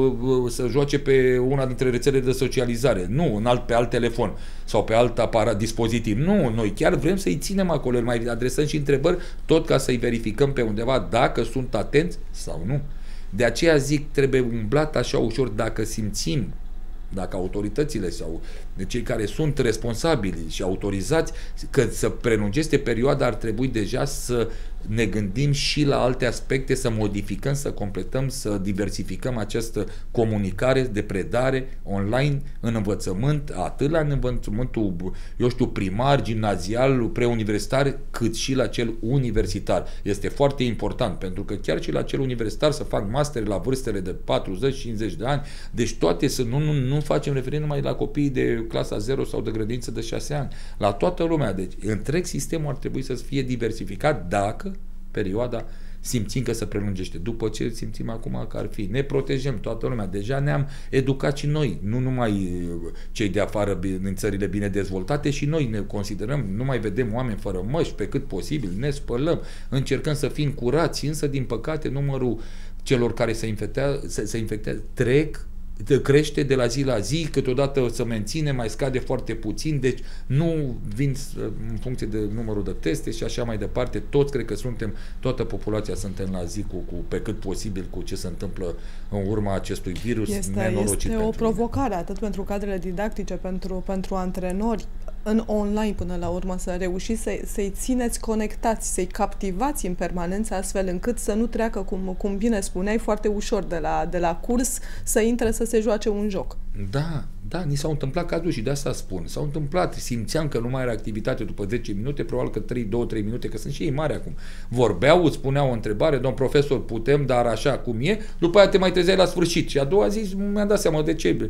să joace pe una dintre rețelele de socializare. Nu, în alt, pe alt telefon sau pe alt aparat, dispozitiv. Nu, noi chiar vrem să-i ținem acolo, mai adresăm și întrebări, tot ca să-i verificăm pe undeva dacă sunt atenți sau nu. De aceea zic, trebuie umblat așa ușor, dacă simțim, dacă autoritățile sau de cei care sunt responsabili și autorizați că să prelungeste perioada, ar trebui deja să ne gândim și la alte aspecte, să modificăm, să completăm, să diversificăm această comunicare de predare online în învățământ, atât la învățământul, eu știu, primar, gimnazial, preuniversitar, cât și la cel universitar. Este foarte important, pentru că chiar și la cel universitar să fac master la vârstele de patruzeci cincizeci de ani, deci toate să nu, nu, nu facem referire numai la copiii de clasa zero sau de grădiniță de șase ani, la toată lumea. Deci întreg sistemul ar trebui să fie diversificat dacă perioada simțim că se prelungește. După ce simțim acum că ar fi, ne protejăm toată lumea. Deja ne-am educat și noi, nu numai cei de afară din țările bine dezvoltate, și noi ne considerăm, nu mai vedem oameni fără măști pe cât posibil, ne spălăm, încercăm să fim curați, însă din păcate numărul celor care se infectează, se, se infectează trec crește de la zi la zi, câteodată se menține, mai scade foarte puțin, deci nu vin în funcție de numărul de teste și așa mai departe. Toți cred că suntem, toată populația suntem la zi cu, cu pe cât posibil cu ce se întâmplă în urma acestui virus nenorocit. Este o provocare atât pentru cadrele didactice, pentru, pentru antrenori, în online până la urmă, să reușiți să, să-i țineți conectați, să-i captivați în permanență, astfel încât să nu treacă, cum, cum bine spuneai, foarte ușor de la, de la curs să intre să se joace un joc. Da, da, ni s-au întâmplat cazuri și de asta spun. S-au întâmplat, simțeam că nu mai era activitate după zece minute, probabil că trei, două trei minute, că sunt și ei mari acum. Vorbeau, îți spuneau o întrebare, domn profesor, putem, dar așa cum e, după aia te mai trezeai la sfârșit. Și a doua zi mi-am dat seama de ce.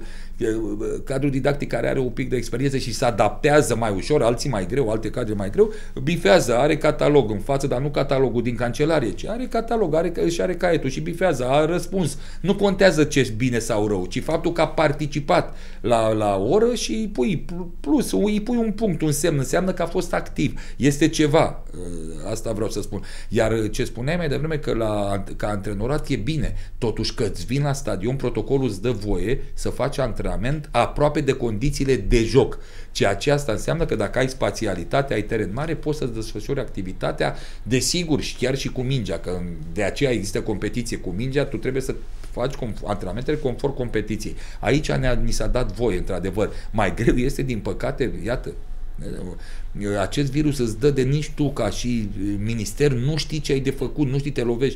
Cadrul didactic care are un pic de experiență și se adaptează mai ușor, alții mai greu, alte cadre mai greu, bifează, are catalog în față, dar nu catalogul din cancelarie, ci are catalog, are, își are caietul și bifează, a răspuns. Nu contează ce bine sau rău, ci faptul că a participat la, la oră și îi pui plus, îi pui un punct, un semn, înseamnă că a fost activ. Este ceva. Asta vreau să spun. Iar ce spuneai mai devreme, că la, ca antrenorat e bine. Totuși că îți vin la stadion, protocolul îți dă voie să faci antrenament aproape de condițiile de joc. Ceea ce asta înseamnă că dacă ai spațialitate, ai teren mare, poți să-ți desfășori activitatea, desigur, și chiar și cu mingea, că de aceea există competiție cu mingea, tu trebuie să faci antrenamentele conform competiției. Aici ne-a, ni s-a dat voie, într-adevăr. Mai greu este, din păcate, iată, acest virus îți dă de nici tu, ca și minister, nu știi ce ai de făcut, nu știi, te lovești.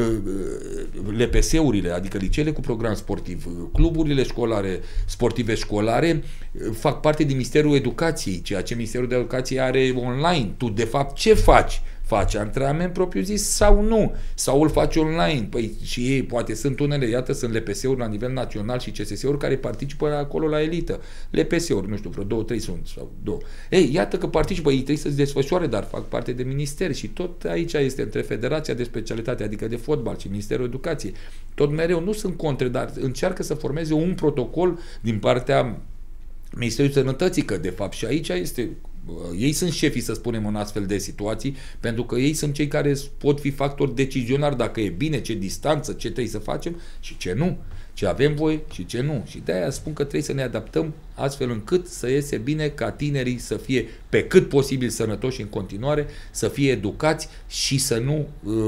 L P S-urile, adică liceele cu program sportiv, cluburile școlare, sportive școlare, fac parte din Ministerul Educației, ceea ce Ministerul de Educație are online. Tu, de fapt, ce faci? Faci antrenament propriu-zis sau nu? Sau îl faci online? Păi și ei, poate sunt unele, iată, sunt L P S-uri la nivel național și C S S-uri care participă acolo la elită. L P S-uri, nu știu, vreo două, trei sunt, sau două. Ei, iată că participă, ei trebuie să-ți desfășoare, dar fac parte de ministeri și tot aici este între Federația de Specialitate, adică de fotbal, și Ministerul Educației. Tot mereu nu sunt contre, dar încearcă să formeze un protocol din partea Ministerului Sănătății, că de fapt și aici este... Ei sunt șefii, să spunem, în astfel de situații, pentru că ei sunt cei care pot fi factori decizionari dacă e bine, ce distanță, ce trebuie să facem și ce nu, ce avem voie și ce nu. Și de-aia spun că trebuie să ne adaptăm astfel încât să iese bine, ca tinerii să fie pe cât posibil sănătoși în continuare, să fie educați și să nu,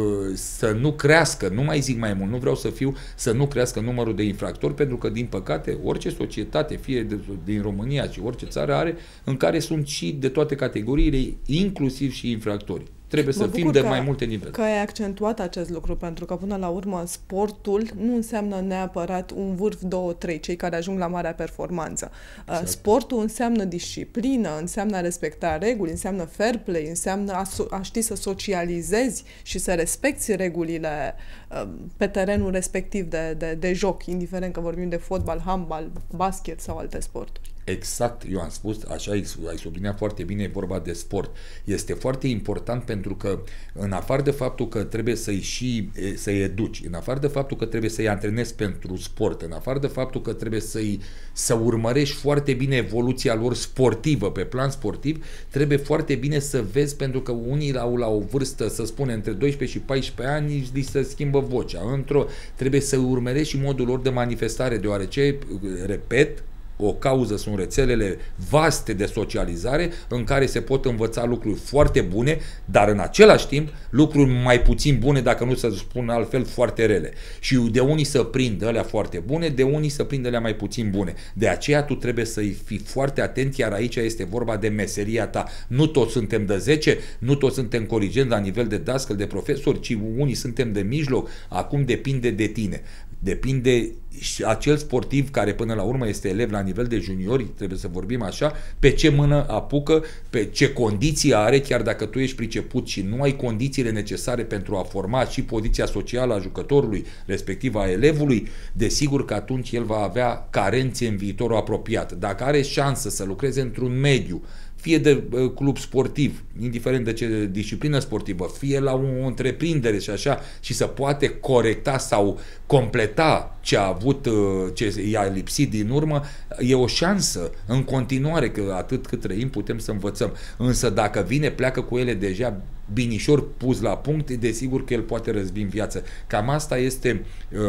să nu crească, nu mai zic mai mult, nu vreau să fiu, să nu crească numărul de infractori, pentru că, din păcate, orice societate, fie de, din România și orice țară are, în care sunt și de toate categoriile, inclusiv și infractori. Trebuie să fim de mai multe niveluri. Că ai accentuat acest lucru, pentru că până la urmă sportul nu înseamnă neapărat un vârf, două, trei, cei care ajung la marea performanță. Exact. Sportul înseamnă disciplină, înseamnă a respecta reguli, înseamnă fair play, înseamnă a, so- a ști să socializezi și să respecti regulile uh, pe terenul respectiv de, de, de joc, indiferent că vorbim de fotbal, handbal, basket sau alte sporturi. Exact, eu am spus, așa ai, ai subliniat foarte bine, e vorba de sport. Este foarte important pentru că, în afară de faptul că trebuie să-i și să-i educi, în afară de faptul că trebuie să-i antrenezi pentru sport, în afară de faptul că trebuie să-i să urmărești foarte bine evoluția lor sportivă, pe plan sportiv, trebuie foarte bine să vezi, pentru că unii au la o vârstă, să spunem, între doisprezece și paisprezece ani, li se schimbă vocea. Într-o, trebuie să urmărești și modul lor de manifestare, deoarece, repet, o cauză sunt rețelele vaste de socializare în care se pot învăța lucruri foarte bune, dar în același timp lucruri mai puțin bune, dacă nu să spun altfel, foarte rele. Și de unii să prindă alea foarte bune, de unii să prindă alea mai puțin bune. De aceea tu trebuie să-i fii foarte atent, iar aici este vorba de meseria ta. Nu toți suntem de zece, nu toți suntem corigenți la nivel de dascăl, de profesori, ci unii suntem de mijloc. Acum depinde de tine. Depinde și acel sportiv care până la urmă este elev la nivel de juniori, trebuie să vorbim așa, pe ce mână apucă, pe ce condiții are, chiar dacă tu ești priceput și nu ai condițiile necesare pentru a forma și poziția socială a jucătorului, respectiv a elevului, desigur că atunci el va avea carențe în viitorul apropiat. Dacă are șansă să lucreze într-un mediu, fie de uh, club sportiv, indiferent de ce disciplină sportivă, fie la o întreprindere și așa, și să poate corecta sau completa ce a avut, uh, ce i-a lipsit din urmă, e o șansă în continuare, că atât cât trăim putem să învățăm. Însă dacă vine, pleacă cu ele deja binișor pus la punct, desigur că el poate răzbi în viață. Cam asta este,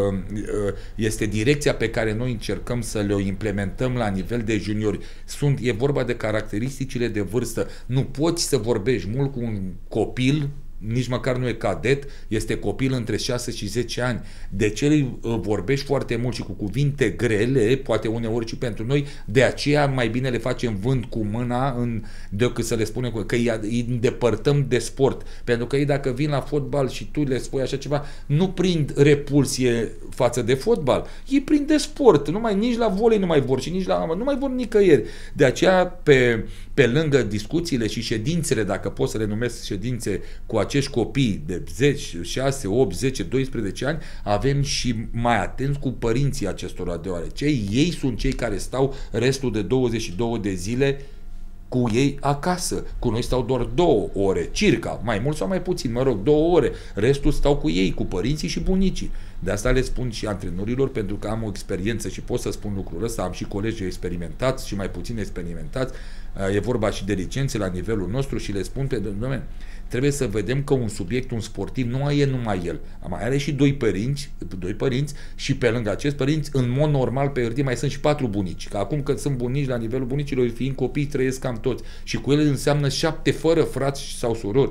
este direcția pe care noi încercăm să le implementăm la nivel de juniori. Sunt, e vorba de caracteristicile de vârstă. Nu poți să vorbești mult cu un copil, nici măcar nu e cadet, este copil între șase și zece ani. De ce îi vorbești foarte mult și cu cuvinte grele, poate uneori și pentru noi, de aceea mai bine le facem vânt cu mâna în, decât să le spunem că îi, îi îndepărtăm de sport. Pentru că ei, dacă vin la fotbal și tu le spui așa ceva, nu prind repulsie față de fotbal, ei prind de sport, nu mai, nici la volei nu mai vor și nici la, nu mai vor nicăieri. De aceea, pe, pe lângă discuțiile și ședințele, dacă pot să le numesc ședințe cu acești copii de zece, șase, opt, zece, doisprezece ani, avem și mai atenți cu părinții acestora, deoarece ei sunt cei care stau restul de douăzeci și două de zile cu ei acasă. Cu noi stau doar două ore, circa, mai mult sau mai puțin, mă rog, două ore. Restul stau cu ei, cu părinții și bunicii. De asta le spun și antrenorilor, pentru că am o experiență și pot să spun lucrul ăsta, am și colegi experimentați și mai puțin experimentați, e vorba și de licențe la nivelul nostru și le spun pe domnule, trebuie să vedem că un subiect, un sportiv, nu e numai el. Mai are și doi părinți, doi părinți și pe lângă acești părinți, în mod normal, pe hârtie mai sunt și patru bunici. Că acum când sunt bunici, la nivelul bunicilor, fiind copii, trăiesc cam toți. Și cu ele înseamnă șapte fără frați sau surori.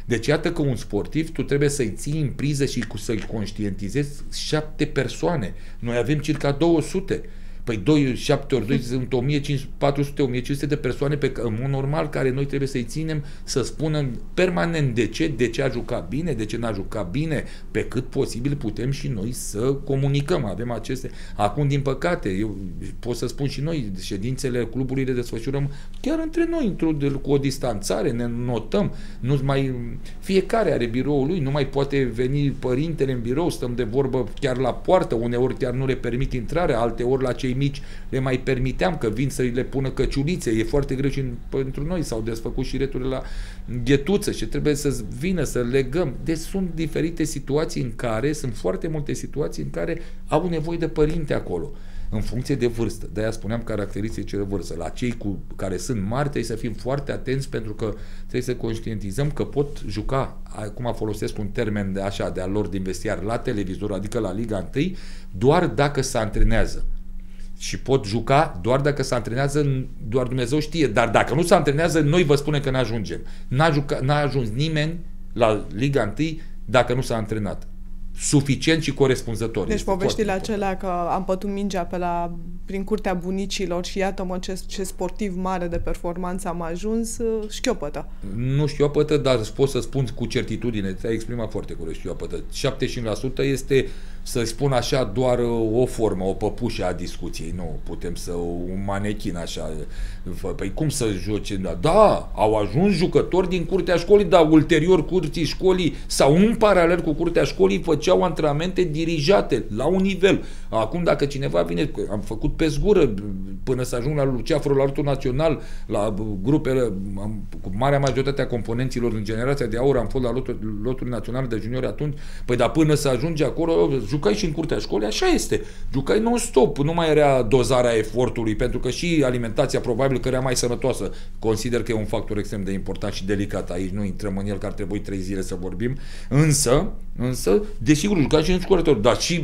Deci iată că un sportiv, tu trebuie să-i ții în priză și să-i conștientizezi șapte persoane. Noi avem circa două sute. Păi doi, șapte ori doi sunt o mie patru sute, o mie cinci sute de persoane pe, în mod normal, care noi trebuie să-i ținem să spună permanent de ce, de ce a jucat bine, de ce n-a jucat bine, pe cât posibil putem și noi să comunicăm. Avem aceste... Acum, din păcate, eu pot să spun și noi, ședințele clubului le desfășurăm chiar între noi, cu o distanțare, ne notăm, nu mai... Fiecare are biroul lui, nu mai poate veni părintele în birou, stăm de vorbă chiar la poartă, uneori chiar nu le permit intrarea, alte ori la cei mici le mai permiteam că vin să le pună căciulițe, e foarte greu și pentru noi, s-au desfăcut și returile la ghetuță și trebuie să vină, să legăm. Deci sunt diferite situații în care, sunt foarte multe situații în care au nevoie de părinte acolo, în funcție de vârstă. De-aia spuneam caracteristice de vârstă. La cei cu care sunt mari trebuie să fim foarte atenți, pentru că trebuie să conștientizăm că pot juca, acum folosesc un termen de așa, de al lor din vestiar, la televizor, adică la Liga unu, doar dacă se antrenează. Și pot juca doar dacă se antrenează, doar Dumnezeu știe. Dar dacă nu se antrenează, noi vă spunem că n-ajungem. N-a, juca, n-a ajuns nimeni la Liga unu dacă nu s-a antrenat. Suficient și corespunzător. Deci poveștile acelea că am pătut mingea pe la, prin curtea bunicilor și iată-mă ce, ce sportiv mare de performanță am ajuns, șchiopătă. Nu șchiopătă, dar pot să spun cu certitudine, te-ai exprimat foarte corect, șchiopătă. șaptezeci și cinci la sută este, să spun așa, doar o formă, o păpușă a discuției. Nu putem să, un manechin așa. Păi cum să joce? Da, au ajuns jucători din curtea școlii, dar ulterior curții școlii sau în paralel cu curtea școlii făceau antrenamente dirijate la un nivel. Acum dacă cineva vine, am făcut pe zgură până să ajung la Luceafărul, la Lotul Național, la grupele, am, cu marea majoritate a componenților în generația de aur am fost la Lotul, Lotul Național de juniori atunci, păi dar până să ajungi acolo, jucai și în curtea școlii, așa este. Jucai non-stop, nu mai era dozarea efortului, pentru că și alimentația probabil că era mai sănătoasă. Consider că e un factor extrem de important și delicat aici, nu intrăm în el, că ar trebui trei zile să vorbim, însă, însă, desigur, jucai și în școlători, dar și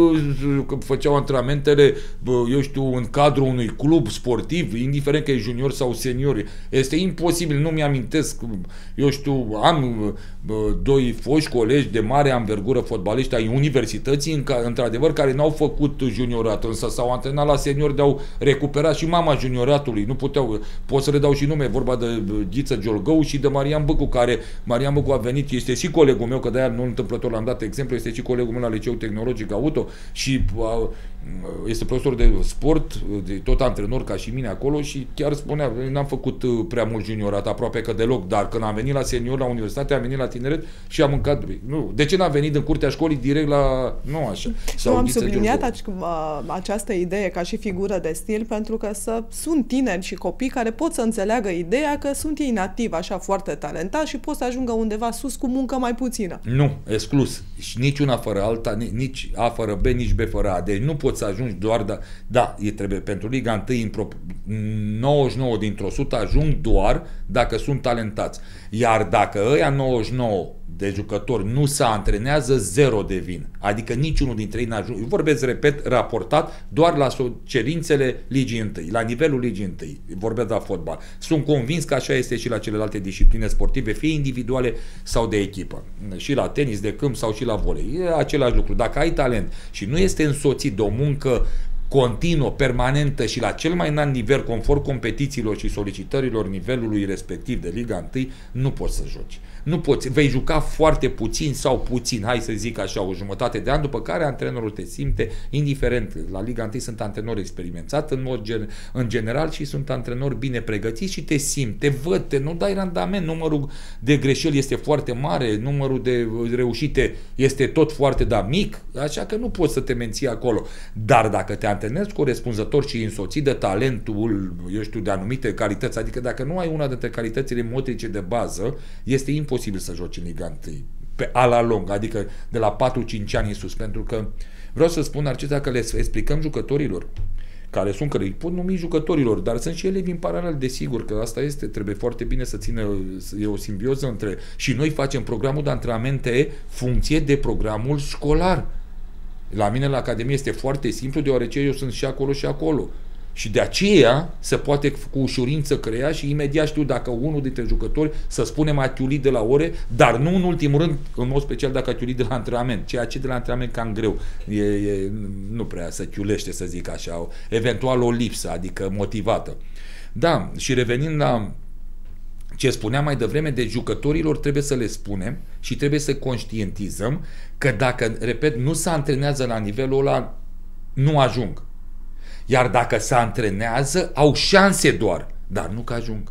bă, făceau antrenamentele, bă, eu știu, în cadrul unui club sportiv, indiferent că e junior sau senior. Este imposibil, nu mi-amintesc, eu știu, am bă, doi foști colegi de mare anvergură fotbaliști ai universității, într-adevăr, care n-au făcut juniorat, însă s-au antrenat la senior, de-au recuperat și mama junioratului, nu puteau, pot să le dau și nume, vorba de Ghiță Giolgău și de Marian Băcu, care, Marian Băcu a venit, este și colegul meu, că de-aia nu întâmplător l-am dat exemplu, este și colegul meu la Liceul Tehnologic Auto și a, este profesor de sport, de tot antrenor ca și mine acolo și chiar spunea, n-am făcut prea mult juniorat, aproape că deloc, dar când am venit la senior, la universitate, am venit la tineret și am mâncat. Nu, de ce n-am venit în curtea școlii direct la... Nu așa. Nu am subliniat această idee ca și figură de stil, pentru că să, sunt tineri și copii care pot să înțeleagă ideea că sunt ei nativi, așa foarte talentați și pot să ajungă undeva sus cu muncă mai puțină. Nu, exclus. Și nici una fără alta, nici A fără B, nici B fără A. Deci nu poți să ajungi doar, da, da, e trebuie pentru Liga unu, nouăzeci și nouă dintr-o sută ajung doar dacă sunt talentați. Iar dacă ăia nouăzeci și nouă de jucători nu se antrenează, zero devin. Adică niciunul dintre ei n-ajunge. Eu vorbesc, repet, raportat doar la cerințele Ligii unu, la nivelul Ligii unu. Vorbesc la fotbal. Sunt convins că așa este și la celelalte discipline sportive, fie individuale sau de echipă. Și la tenis de câmp sau și la volei. E același lucru. Dacă ai talent și nu este însoțit de o muncă continuă, permanentă și la cel mai înalt nivel, conform competițiilor și solicitărilor nivelului respectiv de Liga unu, nu poți să joci. Nu poți. Vei juca foarte puțin sau puțin, hai să zic așa, o jumătate de an, după care antrenorul te simte, indiferent. La Liga unu sunt antrenori experimentați în mod gen, în general și sunt antrenori bine pregătiți și te simte, te văd, te, nu dai randament, numărul de greșeli este foarte mare, numărul de reușite este tot foarte da mic, așa că nu poți să te menții acolo. Dar dacă te antrenezi corespunzător și însoțit de talentul, eu știu, de anumite calități, adică dacă nu ai una dintre calitățile motrice de bază, este imposibil să joci în Liga unu, pe a la lung, adică de la patru cinci ani în sus, pentru că vreau să spun, Narcisa, că le explicăm jucătorilor care sunt, care îi pot numi jucătorilor, dar sunt și elevi în paralel, desigur că asta este, trebuie foarte bine să țină, e o simbioză între, și noi facem programul de antrenamente funcție de programul școlar. La mine la Academie este foarte simplu, deoarece eu sunt și acolo și acolo. Și de aceea se poate cu ușurință crea și imediat știu dacă unul dintre jucători, să spunem, a chiulit de la ore, dar nu în ultimul rând, în mod special dacă a chiulit de la antrenament. Ceea ce de la antrenament cam greu. E, e, nu prea se chiulește, să zic așa. Eventual o lipsă, adică motivată. Da, și revenind la ce spuneam mai devreme, de jucătorilor trebuie să le spunem și trebuie să conștientizăm că dacă, repet, nu se antrenează la nivelul ăla, nu ajung. Iar dacă se antrenează, au șanse doar, dar nu că ajung.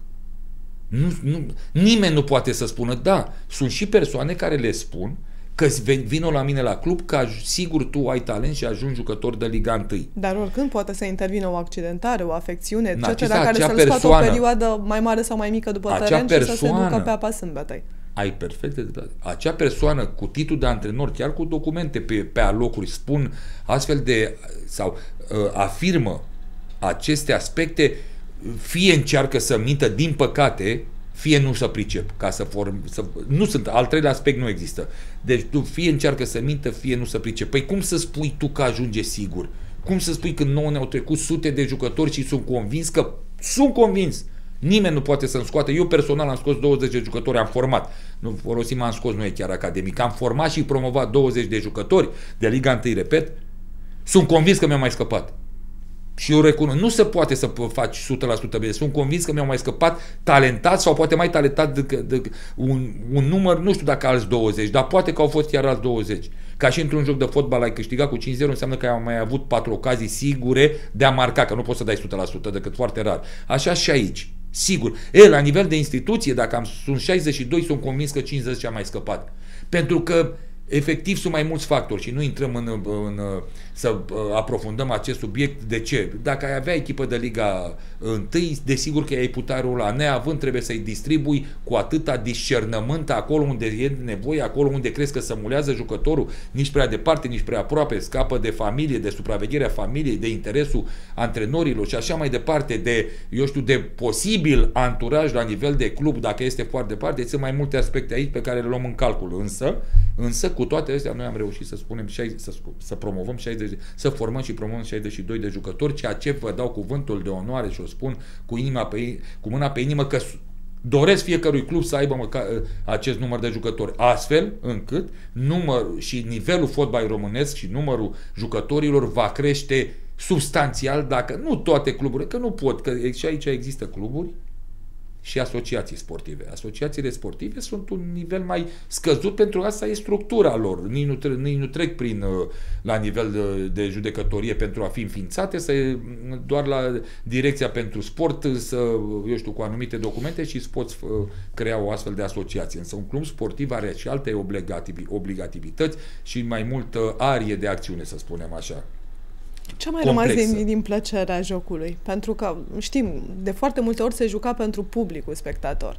Nu, nu, nimeni nu poate să spună, da, sunt și persoane care le spun că vină la mine la club, că sigur tu ai talent și ajungi jucător de Liga unu. Dar oricând poate să intervină o accidentare, o afecțiune, et cetera, care să-l scoată o perioadă mai mare sau mai mică după teren și să se ducă pe apa sâmbetei. Ai perfect dreptate. Acea persoană cu titlul de antrenor, chiar cu documente pe, pe alocuri, spun astfel de, sau uh, afirmă aceste aspecte, fie încearcă să mintă, din păcate, fie nu să pricep, ca să form, să, nu sunt, al treilea aspect nu există. Deci tu fie încearcă să mintă, fie nu să pricep. Păi cum să spui tu că ajunge sigur? Cum să spui că nouă ne-au trecut sute de jucători și sunt convins că, sunt convins, nimeni nu poate să-mi scoată. Eu personal am scos douăzeci de jucători, am format. Nu folosim, am scos, nu e chiar academic. Am format și promovat douăzeci de jucători de Liga unu, repet. Sunt convins că mi-au mai scăpat. Și eu recunosc, nu se poate să faci o sută la sută bine. Sunt convins că mi-au mai scăpat talentat sau poate mai talentat de, de, de un, un număr, nu știu dacă alți douăzeci, dar poate că au fost chiar alți douăzeci. Ca și într-un joc de fotbal ai câștigat cu cinci zero, înseamnă că ai mai avut patru ocazii sigure de a marca, că nu poți să dai o sută la sută decât foarte rar. Așa și aici. Sigur. E, la nivel de instituție, dacă am, sunt șaizeci și doi, sunt convins că cincizeci a mai scăpat. Pentru că efectiv sunt mai mulți factori și nu intrăm în, în, să aprofundăm acest subiect. De ce? Dacă ai avea echipă de Liga unu, desigur că ai putea rula. Neavând, trebuie să-i distribui cu atâta discernământ acolo unde e nevoie, acolo unde crezi că se mulează jucătorul, nici prea departe, nici prea aproape, scapă de familie, de supravegherea familiei, de interesul antrenorilor și așa mai departe, de, eu știu, de posibil anturaj la nivel de club, dacă este foarte departe. Sunt mai multe aspecte aici pe care le luăm în calcul. Însă, însă cu toate astea, noi am reușit să spunem, să, să promovăm șaizeci, să formăm și promovăm șaizeci și doi de jucători, ceea ce vă dau cuvântul de onoare și o spun cu, inima pe, cu mâna pe inimă că doresc fiecărui club să aibă măcar acest număr de jucători, astfel încât numărul și nivelul fotbalului românesc și numărul jucătorilor va crește substanțial, dacă nu toate cluburile, că nu pot, că și aici există cluburi și asociații sportive. Asociațiile sportive sunt un nivel mai scăzut, pentru asta e structura lor. Nici nu, tre- nici nu trec prin, la nivel de, de judecătorie pentru a fi înființate, să, doar la direcția pentru sport, să, eu știu, cu anumite documente și îți poți crea o astfel de asociație. Însă un club sportiv are și alte obligativi, obligativități și mai multă arie de acțiune, să spunem așa. Ce-a mai rămas din, din plăcerea jocului? Pentru că, știm, de foarte multe ori se juca pentru publicul spectator.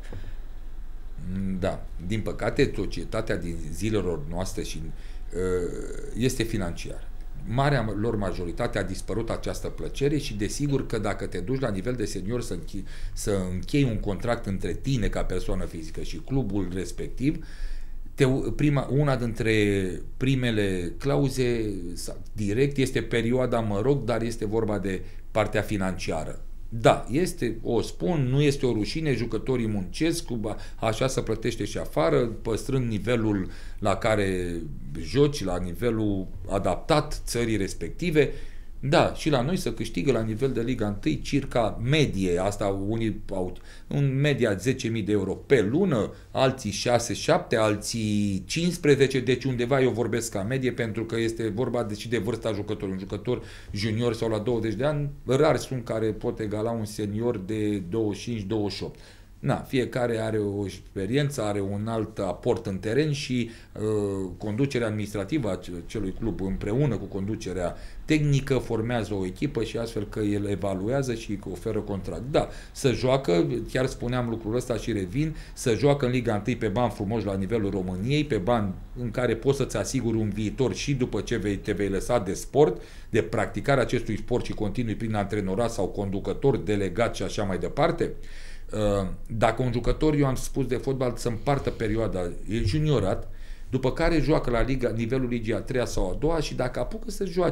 Da. Din păcate, societatea din zilelor noastre și, uh, este financiară. Marea lor majoritate a dispărut această plăcere și desigur că dacă te duci la nivel de senior să închei, să închei un contract între tine ca persoană fizică și clubul respectiv, Te, prima, una dintre primele clauze direct este perioada, mă rog, dar este vorba de partea financiară. Da, este, o spun, nu este o rușine, jucătorii muncesc, așa se plătește și afară, păstrând nivelul la care joci, la nivelul adaptat țării respective. Da, și la noi să câștigă la nivel de Liga unu circa medie, asta unii au în media zece mii de euro pe lună, alții șase șapte, alții cincisprezece, deci undeva eu vorbesc ca medie pentru că este vorba de, și de vârsta jucătorului. Un jucător junior sau la douăzeci de ani, rari sunt care pot egala un senior de douăzeci și cinci douăzeci și opt. Na, fiecare are o experiență, are un alt aport în teren și uh, conducerea administrativă a celui club împreună cu conducerea tehnică formează o echipă și astfel că el evaluează și oferă contract. Da, să joacă, chiar spuneam lucrul ăsta și revin, să joacă în Liga unu pe bani frumoși la nivelul României, pe bani în care poți să-ți asiguri un viitor și după ce vei, te vei lăsa de sport, de practicarea acestui sport și continui prin antrenorat sau conducător, delegat și așa mai departe. Dacă un jucător, eu am spus de fotbal, să împartă perioada, e juniorat, după care joacă la liga, nivelul ligii a treia sau a doua și dacă apucă să joace,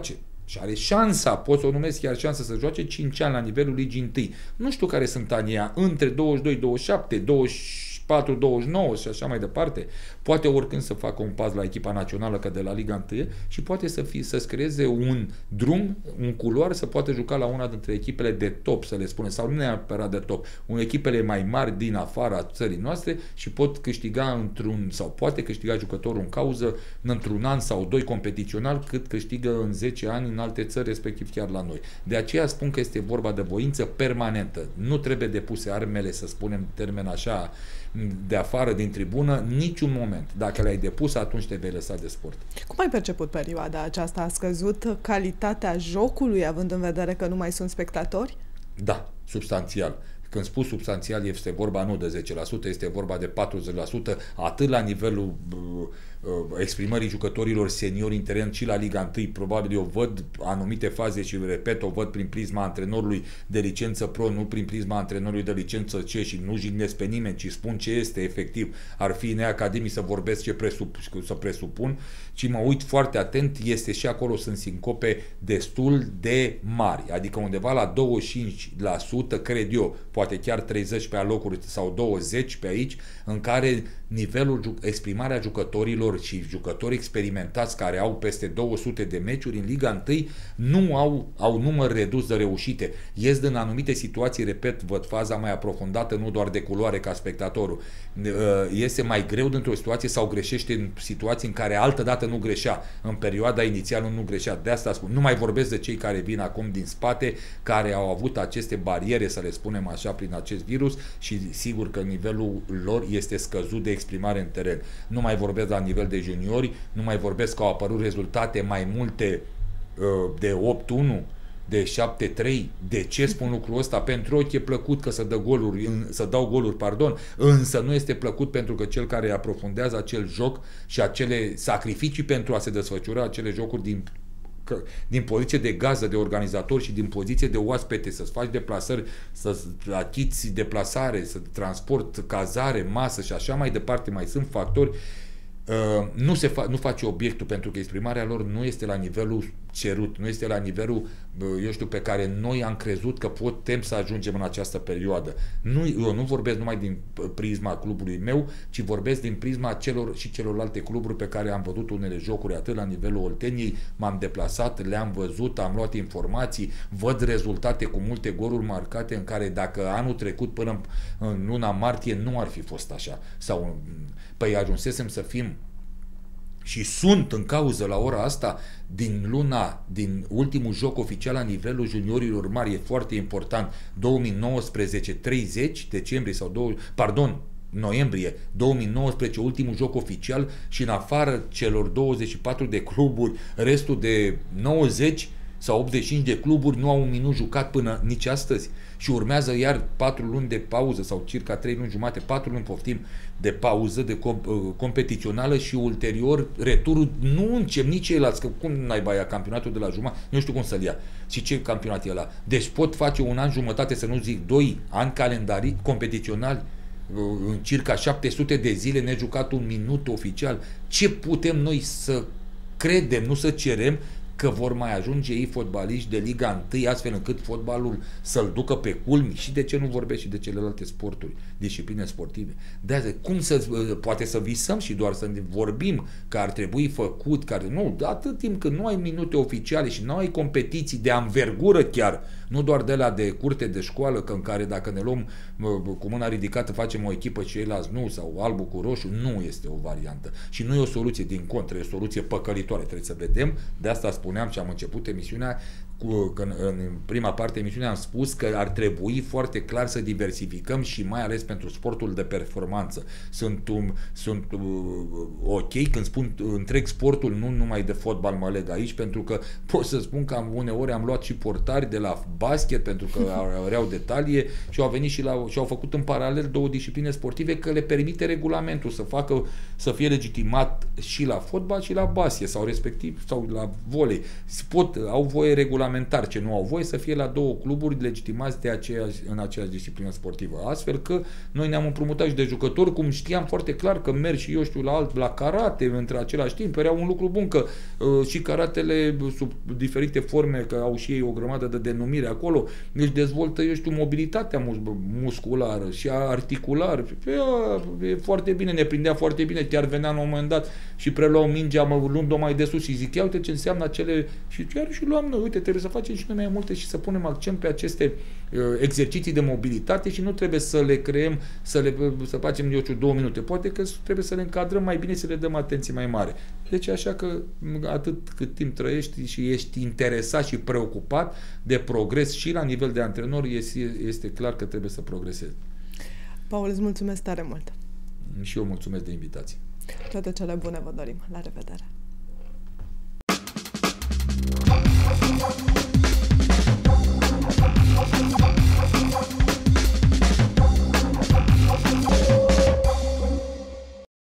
și are șansa, pot să o numesc chiar șansa să joace cinci ani la nivelul ligii întâi. Nu știu care sunt anii ăia, între douăzeci și doi douăzeci și șapte, douăzeci și patru douăzeci și nouă și așa mai departe. Poate oricând să facă un pas la echipa națională, că de la Liga unu, și poate să fie, să-ți creeze un drum, un culoar, să poată juca la una dintre echipele de top, să le spunem, sau nu neapărat de top, un echipele mai mari din afara țării noastre și pot câștiga într-un, sau poate câștiga jucătorul în cauză într-un an sau doi competițional, cât câștigă în zece ani în alte țări, respectiv chiar la noi. De aceea spun că este vorba de voință permanentă. Nu trebuie depuse armele, să spunem termen așa, de afară, din tribună, niciun moment. Dacă le-ai depus, atunci te vei lăsa de sport. Cum ai perceput perioada aceasta? A scăzut calitatea jocului, având în vedere că nu mai sunt spectatori? Da, substanțial. Când spun substanțial, este vorba nu de zece la sută, este vorba de patruzeci la sută, atât la nivelul uh, exprimării jucătorilor seniori în teren și la Liga unu. Probabil eu văd anumite faze și, repet, o văd prin prisma antrenorului de licență pro, nu prin prisma antrenorului de licență C, și nu jignesc pe nimeni, ci spun ce este efectiv. Ar fi neacademic să vorbesc ce presup, să presupun, ci mă uit foarte atent, este și acolo, sunt sincope destul de mari, adică undeva la douăzeci și cinci la sută, cred eu, poate chiar treizeci pe alocuri sau douăzeci pe aici, în care nivelul, exprimarea jucătorilor și jucători experimentați care au peste două sute de meciuri în Liga unu nu au, au număr redus de reușite. Ies din anumite situații, repet, văd faza mai aprofundată, nu doar de culoare ca spectatorul. Este mai greu dintr-o situație sau greșește în situații în care altădată nu greșea. În perioada inițială nu greșea. De asta spun. Nu mai vorbesc de cei care vin acum din spate, care au avut aceste bariere, să le spunem așa, prin acest virus, și sigur că nivelul lor este scăzut de exprimare în teren. Nu mai vorbesc la nivel de juniori, nu mai vorbesc că au apărut rezultate mai multe de opt unu, de șapte trei. De ce spun lucrul ăsta? Pentru ochi e plăcut că să dă goluri, să dau goluri, pardon, însă nu este plăcut pentru că cel care aprofundează acel joc și acele sacrificii pentru a se desfășura acele jocuri din din poziție de gază, de organizator și din poziție de oaspete, să-ți faci deplasări, să-ți achiți deplasare, să transport, cazare, masă și așa mai departe, mai sunt factori. Uh, nu, se fa nu face obiectul, pentru că exprimarea lor nu este la nivelul cerut, nu este la nivelul, uh, eu știu, pe care noi am crezut că putem să ajungem în această perioadă. Nu, eu nu vorbesc numai din prisma clubului meu, ci vorbesc din prisma celor și celorlalte cluburi pe care am văzut unele jocuri, atât la nivelul Olteniei, m-am deplasat, le-am văzut, am luat informații, văd rezultate cu multe goluri marcate, în care dacă anul trecut până în luna martie nu ar fi fost așa, sau păi ajunsesem să fim și sunt în cauză la ora asta din luna, din ultimul joc oficial la nivelul juniorilor mari, e foarte important, două mii nouăsprezece, treizeci decembrie sau două, pardon, noiembrie două mii nouăsprezece, ultimul joc oficial, și în afară celor douăzeci și patru de cluburi, restul de nouăzeci sau optzeci și cinci de cluburi nu au un minut jucat până nici astăzi. Și urmează iar patru luni de pauză, sau circa trei luni jumate, patru luni, poftim, de pauză de comp competițională, și ulterior returul nu încep nici ceilalți, că cum n-ai ia campionatul de la jumătate, nu știu cum să-l ia. Și ce campionat e ăla? Deci pot face un an jumătate, să nu zic doi ani calendarii competiționali, în circa șapte sute de zile nejucat un minut oficial. Ce putem noi să credem, nu să cerem, că vor mai ajunge ei fotbaliști de Liga unu, astfel încât fotbalul să-l ducă pe culmi? Și de ce nu vorbesc și de celelalte sporturi, discipline sportive? De azi, cum să, poate să visăm și doar să vorbim că ar trebui făcut, care nu, atât timp când nu ai minute oficiale și nu ai competiții de anvergură chiar, nu doar de la de curte de școală, că în care dacă ne luăm cu mâna ridicată facem o echipă și ceilalți nu, sau albul cu roșu, nu este o variantă. Și nu e o soluție, din contră, e o soluție păcălitoare. Trebuie să vedem, de asta spuneam și am început emisiunea, cu, că în, în prima parte emisiunea am spus că ar trebui foarte clar să diversificăm, și mai ales pentru sportul de performanță. Sunt, um, sunt uh, ok când spun întreg sportul, nu numai de fotbal mă leg aici, pentru că pot să spun că am, uneori am luat și portari de la basket, pentru că aveau detalie și au venit și, la, și au făcut în paralel două discipline sportive, că le permite regulamentul să facă, să fie legitimat și la fotbal și la basket, sau respectiv sau la volei. Pot, au voie regulament reglementar ce nu au voie să fie la două cluburi legitimați de aceeași, în aceeași disciplină sportivă. Astfel că noi ne-am împrumutat și de jucători, cum știam foarte clar că merg și eu știu la alt, la karate, între același timp, era un lucru bun că uh, și karatele sub diferite forme, că au și ei o grămadă de denumire acolo, își dezvoltă, eu știu, mobilitatea mus musculară și articular. E, e foarte bine, ne prindea foarte bine, chiar venea la un moment dat și preluau mingea, mă luând-o mai de sus și zic, ia uite ce înseamnă acele... Și chiar și luam noi, uite, trebuie să facem și noi mai multe și să punem accent pe aceste uh, exerciții de mobilitate și nu trebuie să le creăm, să le să facem, eu știu, două minute. Poate că trebuie să le încadrăm mai bine, să le dăm atenție mai mare. Deci așa că atât cât timp trăiești și ești interesat și preocupat de progres și la nivel de antrenor, este, este clar că trebuie să progresezi. Paul, îți mulțumesc tare mult! Și eu mulțumesc de invitație. Toate cele bune vă dorim. La revedere! We'll be right back.